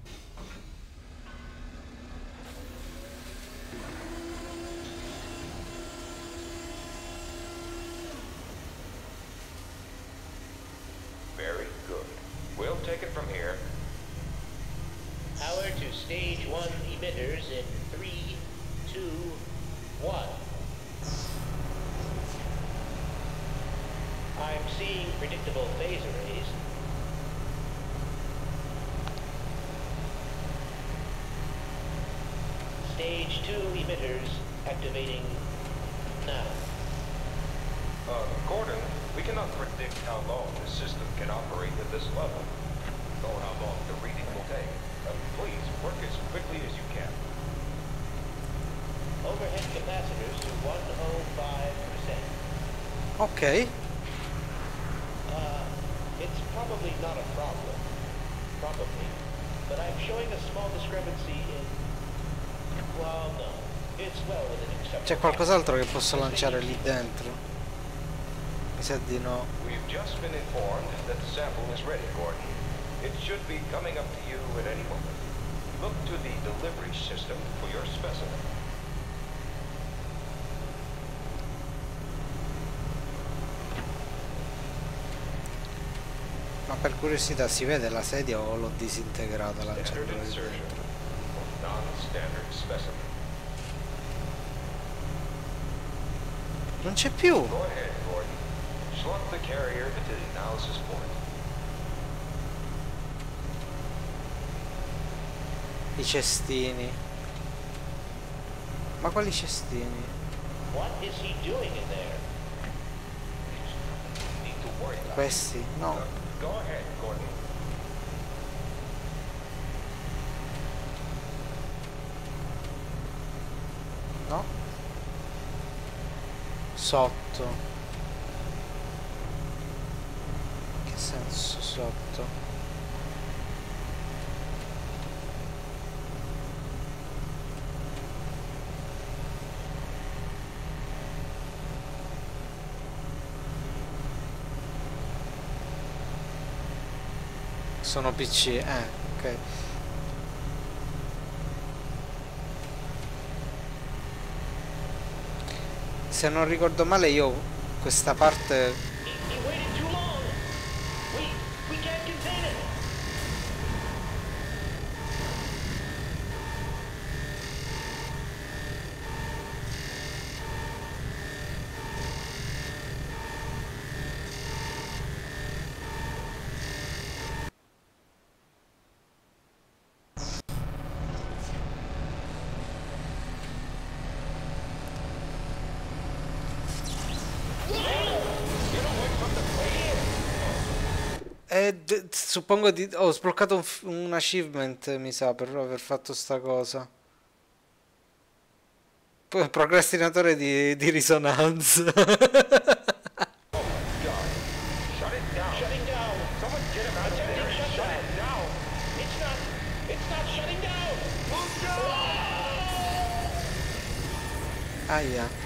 [SPEAKER 5] Very good. We'll take it from here.
[SPEAKER 11] Power to stage one emitters in three, two, one. I'm seeing predictable phase arrays. Stage two emitters activating now.
[SPEAKER 5] Uh, Gordon, we cannot predict how long the system can operate at this level, or how long the reading will take. Uh, please, work as quickly as you can.
[SPEAKER 11] Overhead capacitors to one oh five percent.
[SPEAKER 1] Ok.
[SPEAKER 11] Uh, it's probably not a problem. Probably. But I'm showing a small discrepancy in... Well, no. It's well within acceptable...
[SPEAKER 1] C'è qualcos'altro che posso lanciare lì dentro? Mi sa di no.
[SPEAKER 5] We've just been informed that the sample is ready, Gordon. It should be coming up to you at any moment. Look to the delivery system for your specimen.
[SPEAKER 1] Ma per curiosità si vede la sedia o l'ho disintegrata lanciandola
[SPEAKER 5] Standard
[SPEAKER 1] lì
[SPEAKER 5] insertion
[SPEAKER 1] dentro?
[SPEAKER 5] for non-standard specimen.
[SPEAKER 1] Non c'è più!
[SPEAKER 5] Go ahead, Gordon. Slot the carrier into the analysis port.
[SPEAKER 1] I cestini. Ma quali cestini?
[SPEAKER 11] What is he doing in there?
[SPEAKER 5] Need to worry about it.
[SPEAKER 1] Questi? No.
[SPEAKER 5] Uh, go ahead, Gordon.
[SPEAKER 1] No? Sotto. Che senso sotto? Sono P C, eh, ok. Se non ricordo male io questa parte...
[SPEAKER 11] He, he waited too long. We, we can't contain it.
[SPEAKER 1] Eh, d- suppongo di... Ho sbloccato un, f- un achievement, mi sa, per aver fatto sta cosa. P- procrastinatore di, di risonanza.
[SPEAKER 5] Shut it down.
[SPEAKER 11] Shutting down.
[SPEAKER 5] Someone get him out of there and shut it down.
[SPEAKER 11] It's not. It's not shutting down.
[SPEAKER 1] Aia.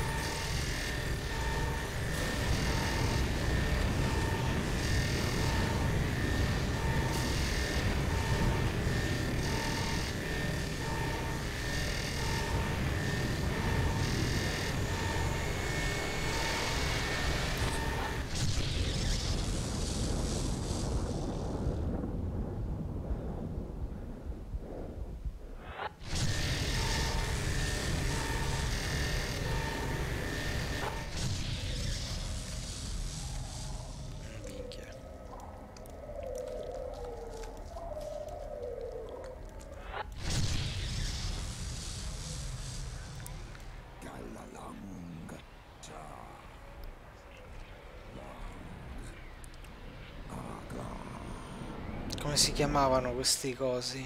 [SPEAKER 1] Minchia. Come si chiamavano questi cosi?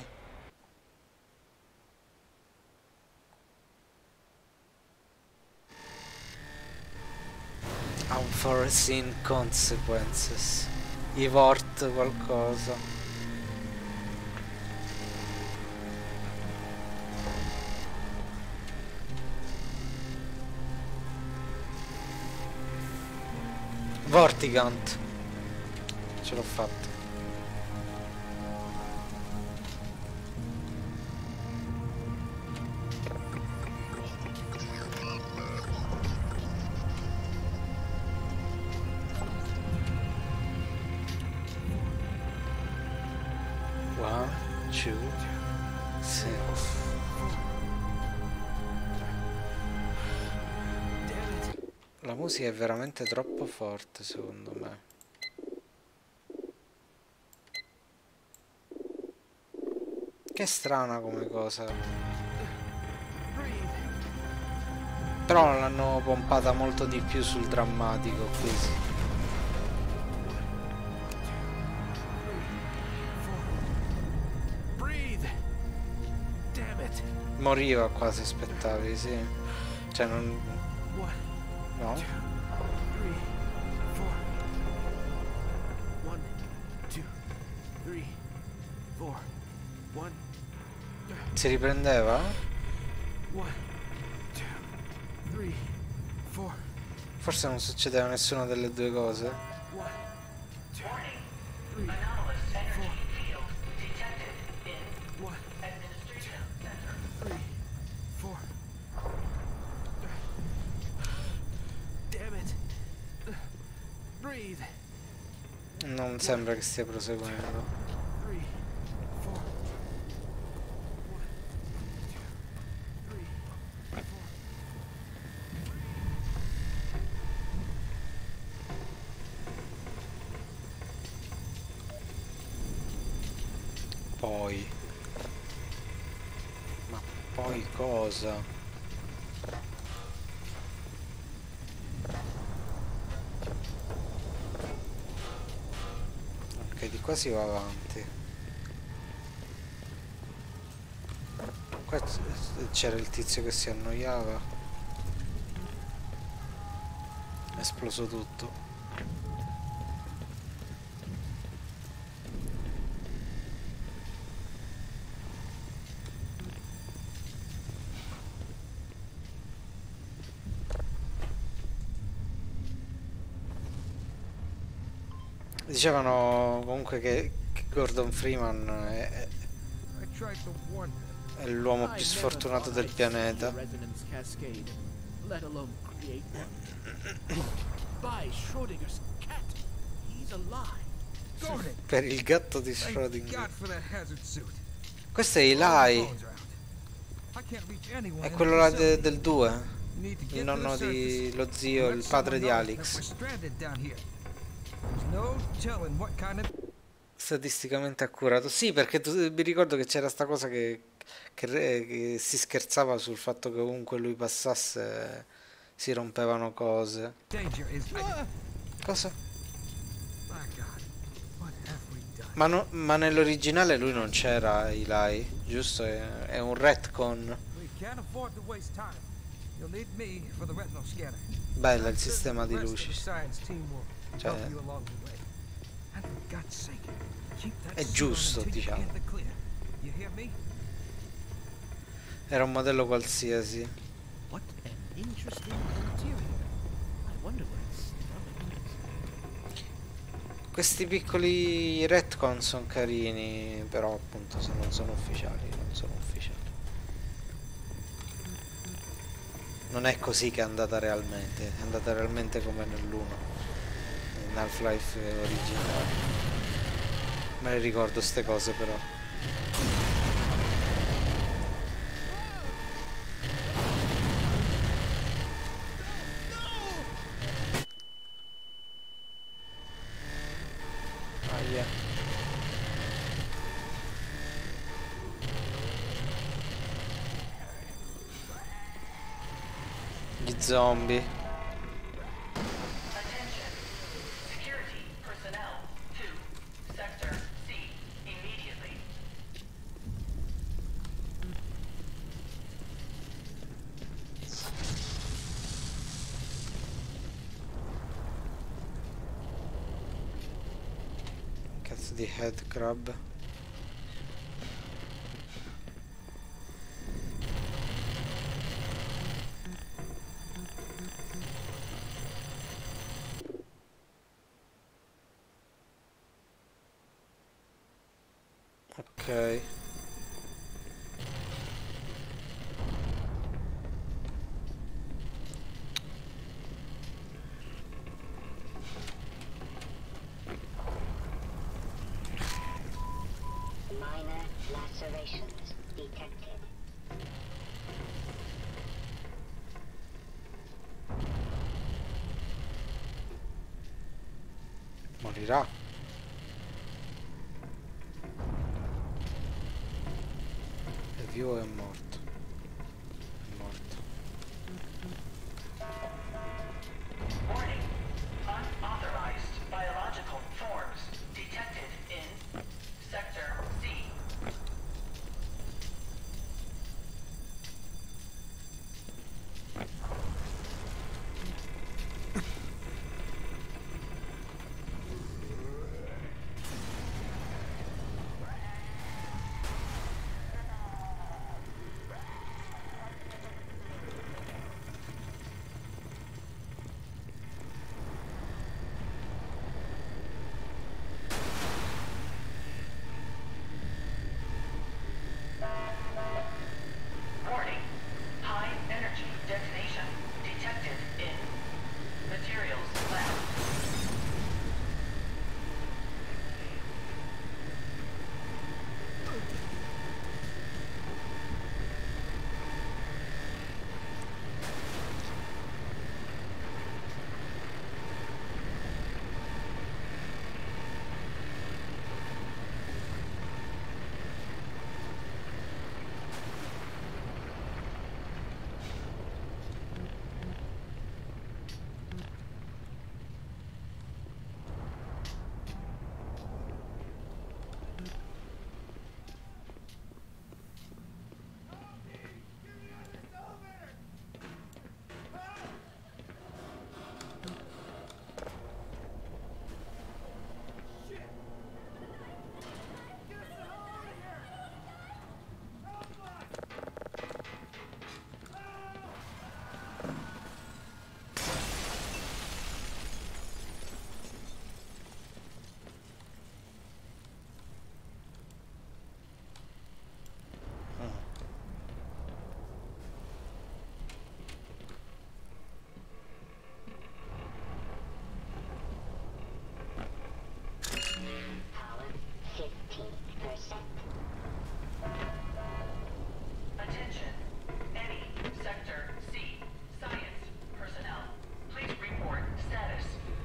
[SPEAKER 1] Unforeseen consequences. I Vort qualcosa. Vortigant. Ce l'ho fatta. two. Sì. La musica è veramente troppo forte, secondo me. Che strana come cosa. Però l'hanno pompata molto di più sul drammatico qui. Moriva qua se aspettavi, sì. Cioè non... No? Si riprendeva? Forse non succedeva nessuna delle due cose. Non sembra che stia proseguendo. Poi, ma poi cosa? Ok, di qua si va avanti. Qua c'era il tizio che si annoiava. È esploso tutto. Dicevano comunque che, che Gordon Freeman è, è l'uomo più sfortunato del pianeta. Per il gatto di Schrödinger. Questo è Eli. È quello là de, del due. Il nonno di... lo zio, il padre di Alex. Statisticamente accurato. Sì, perché tu, mi ricordo che c'era sta cosa che, che, che si scherzava sul fatto che ovunque lui passasse si rompevano cose. Cosa? Ma, no, ma nell'originale lui non c'era, Eli, giusto? È, è un retcon. Bella il sistema di luci. Cioè, è giusto, diciamo. Era un modello qualsiasi. Questi piccoli retcon sono carini, però appunto se non sono ufficiali, non sono ufficiali. Non è così che è andata realmente, è andata realmente come nell'uno. In Half-Life originale. Me ne ricordo ste cose però. Aia. Gli zombie. Di head crab. Ok.
[SPEAKER 7] Minor lateral vibrations detected.
[SPEAKER 1] Morirà. È vivo o è morto? È morto.
[SPEAKER 2] Warning. Unauthorized biological forms detected in Sector C. Warning. High energy detonation detected in materials lab.
[SPEAKER 7] Power fifteen percent.
[SPEAKER 2] Attention. Any Sector C science personnel. Please report status.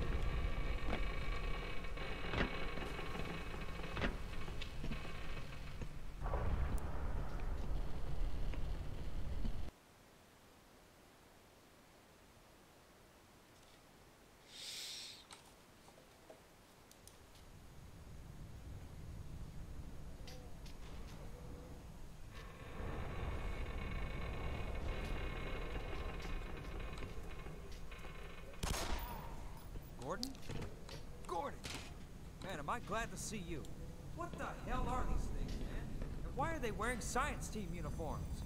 [SPEAKER 3] Gordon? Gordon! Man, am I glad to see you. What the hell are these things, man? And why are they wearing science team uniforms?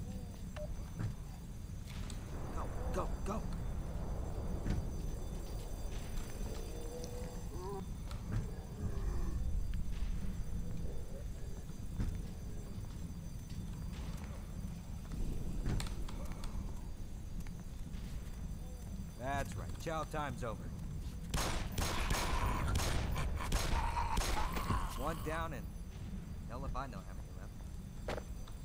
[SPEAKER 3] Go, go, go! That's right. Chow time's over. One down and hell if I know how many left.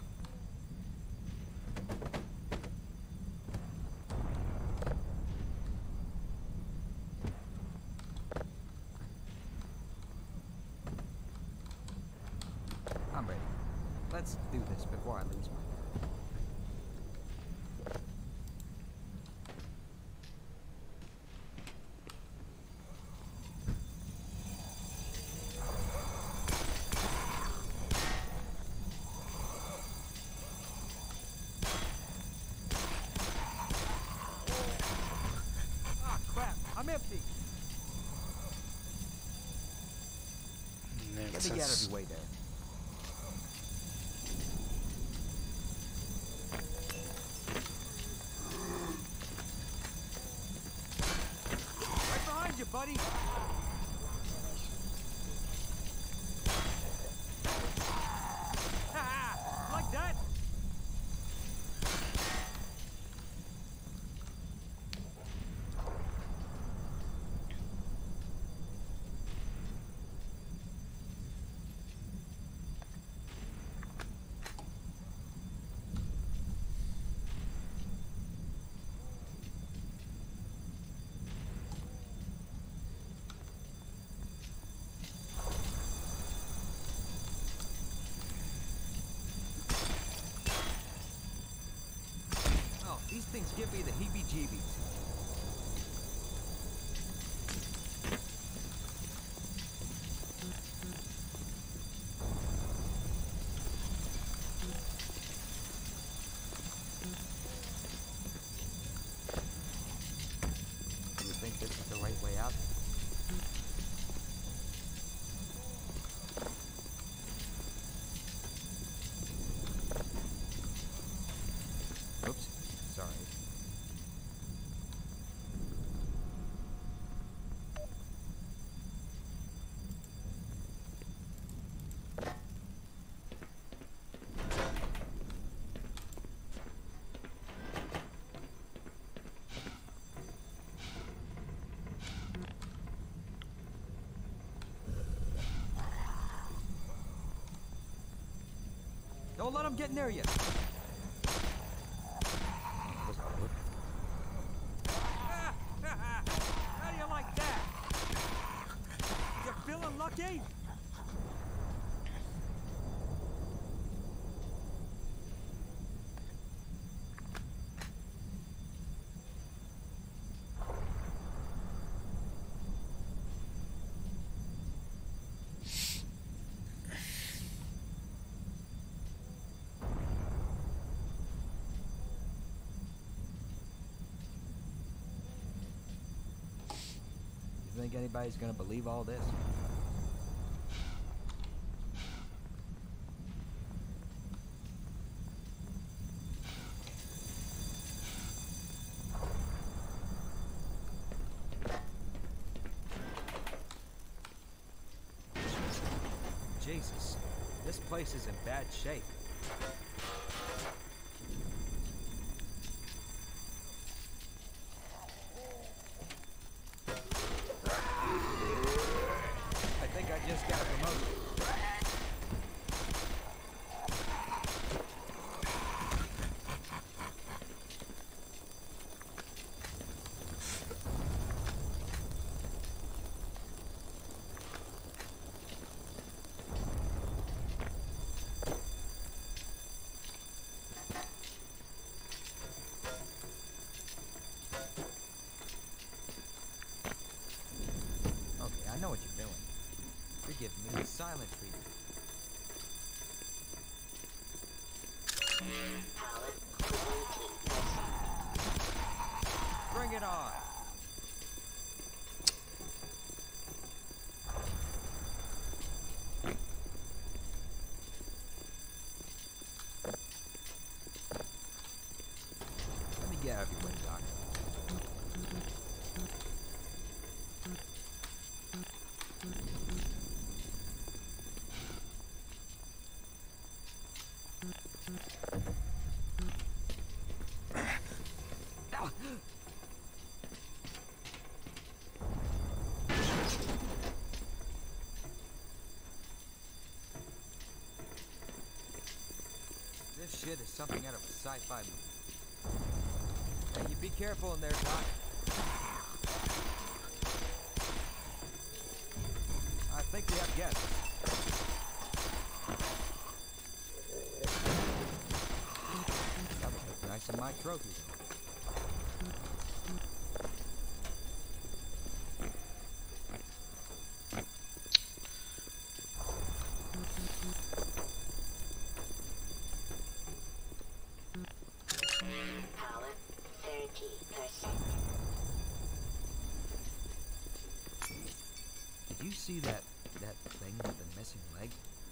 [SPEAKER 3] I'm ready. Let's do this before I lose my nerve. I'm empty.
[SPEAKER 1] Nel
[SPEAKER 3] Get me out of
[SPEAKER 1] senso...
[SPEAKER 3] your way there. Right behind you, buddy. Like that? give me the heebie-jeebies. Do you think this is the right way out? Oops, sorry. Don't let them get near you. How do you like that? You feeling lucky? You think anybody's gonna believe all this? Jesus, this place is in bad shape. I think I just got a promotion. Okay, I know what you're doing. You're giving me the silent treatment. Bring it on! Let me get out of your way, Doc. This shit is something out of a sci-fi movie. Hey, you be careful in there, Doc. I think we have guests. That would look nice in my trophy.
[SPEAKER 7] Power thirty percent.
[SPEAKER 3] Did you see that that thing with the missing leg?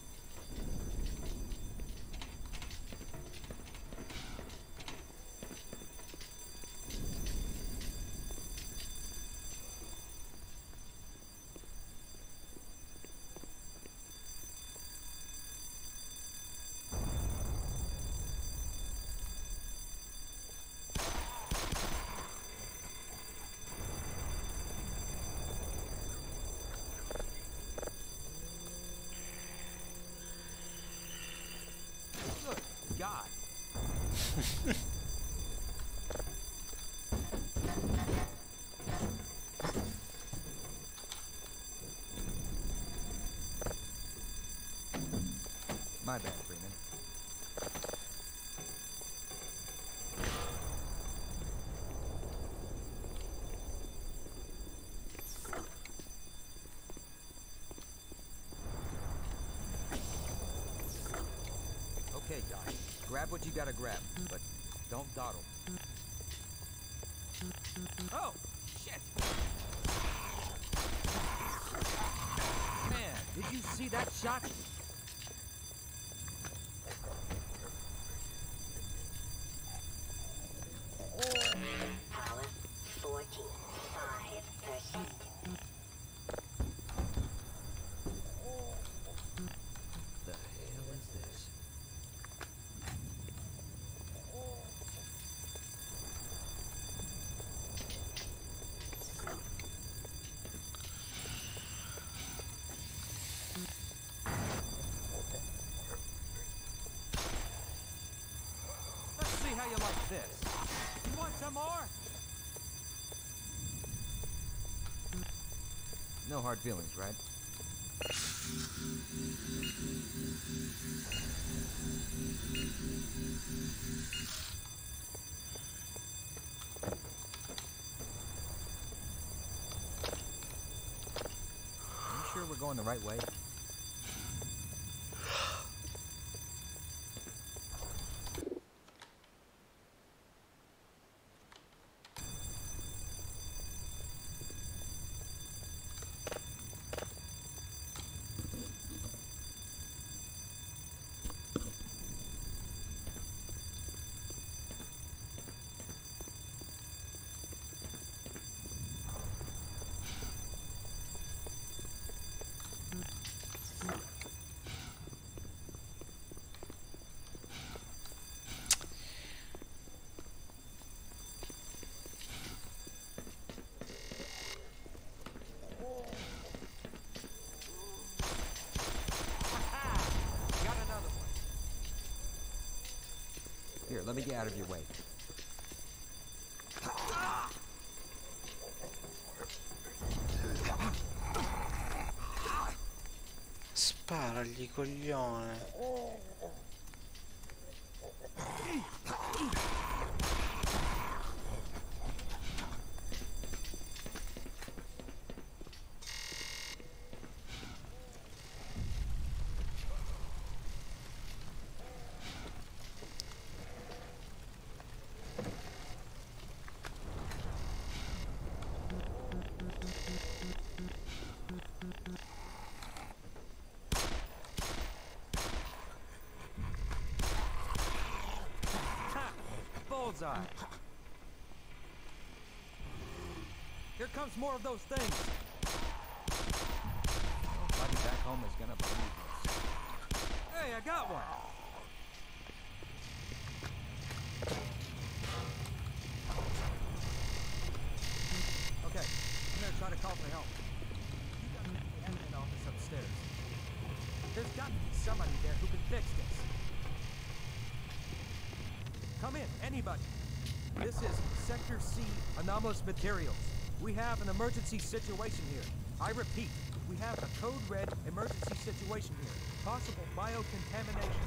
[SPEAKER 3] Good God. My bad, Freeman. Grab what you gotta grab, but don't dawdle. Oh, shit! Man, did you see that shot?
[SPEAKER 7] Power forty-five percent.
[SPEAKER 3] The hell is this? Let's see how you like this. You want some more? No hard feelings, right? Are you sure we're going the right way? Got another one. Here, let me get out of your way.
[SPEAKER 1] Sparagli, coglione.
[SPEAKER 3] Bullseye. Here comes more of those things. Nobody back home is gonna believe this. Hey, I got one. Okay, I'm gonna try to call for help. You gotta get the admin office upstairs. There's got to be somebody there who can fix this. Come in, anybody. This is Sector C, Anomalous Materials. We have an emergency situation here. I repeat, we have a code red emergency situation here. Possible biocontamination.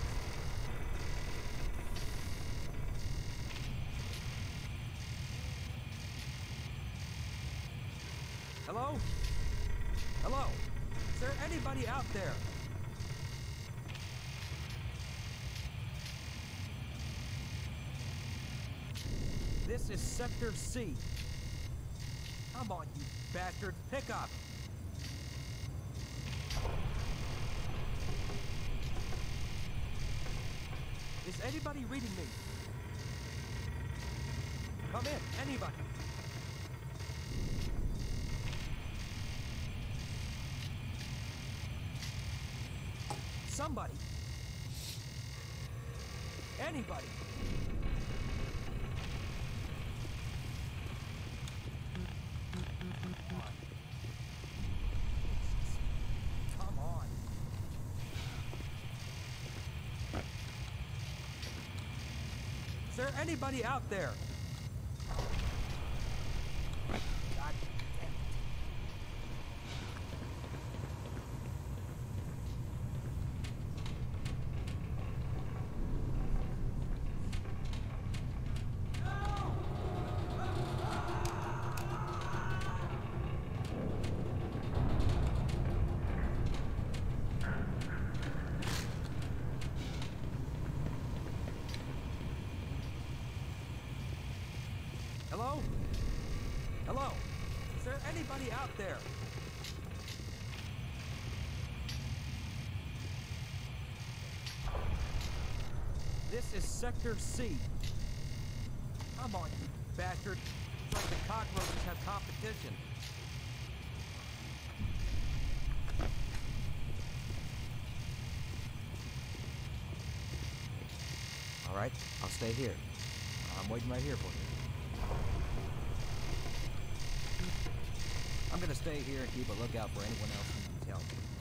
[SPEAKER 3] Hello? Hello? Is there anybody out there? This is Sector C. Come on, you bastard. Pick up. Is anybody reading me? Come in, anybody. Somebody. Anybody. Come on. Is there anybody out there? God damn it. anybody out there? This is Sector C. Come on, you bastard. It's like the cockroaches have competition. All right, I'll stay here. I'm waiting right here for you. I'm gonna stay here and keep a lookout for anyone else who needs help.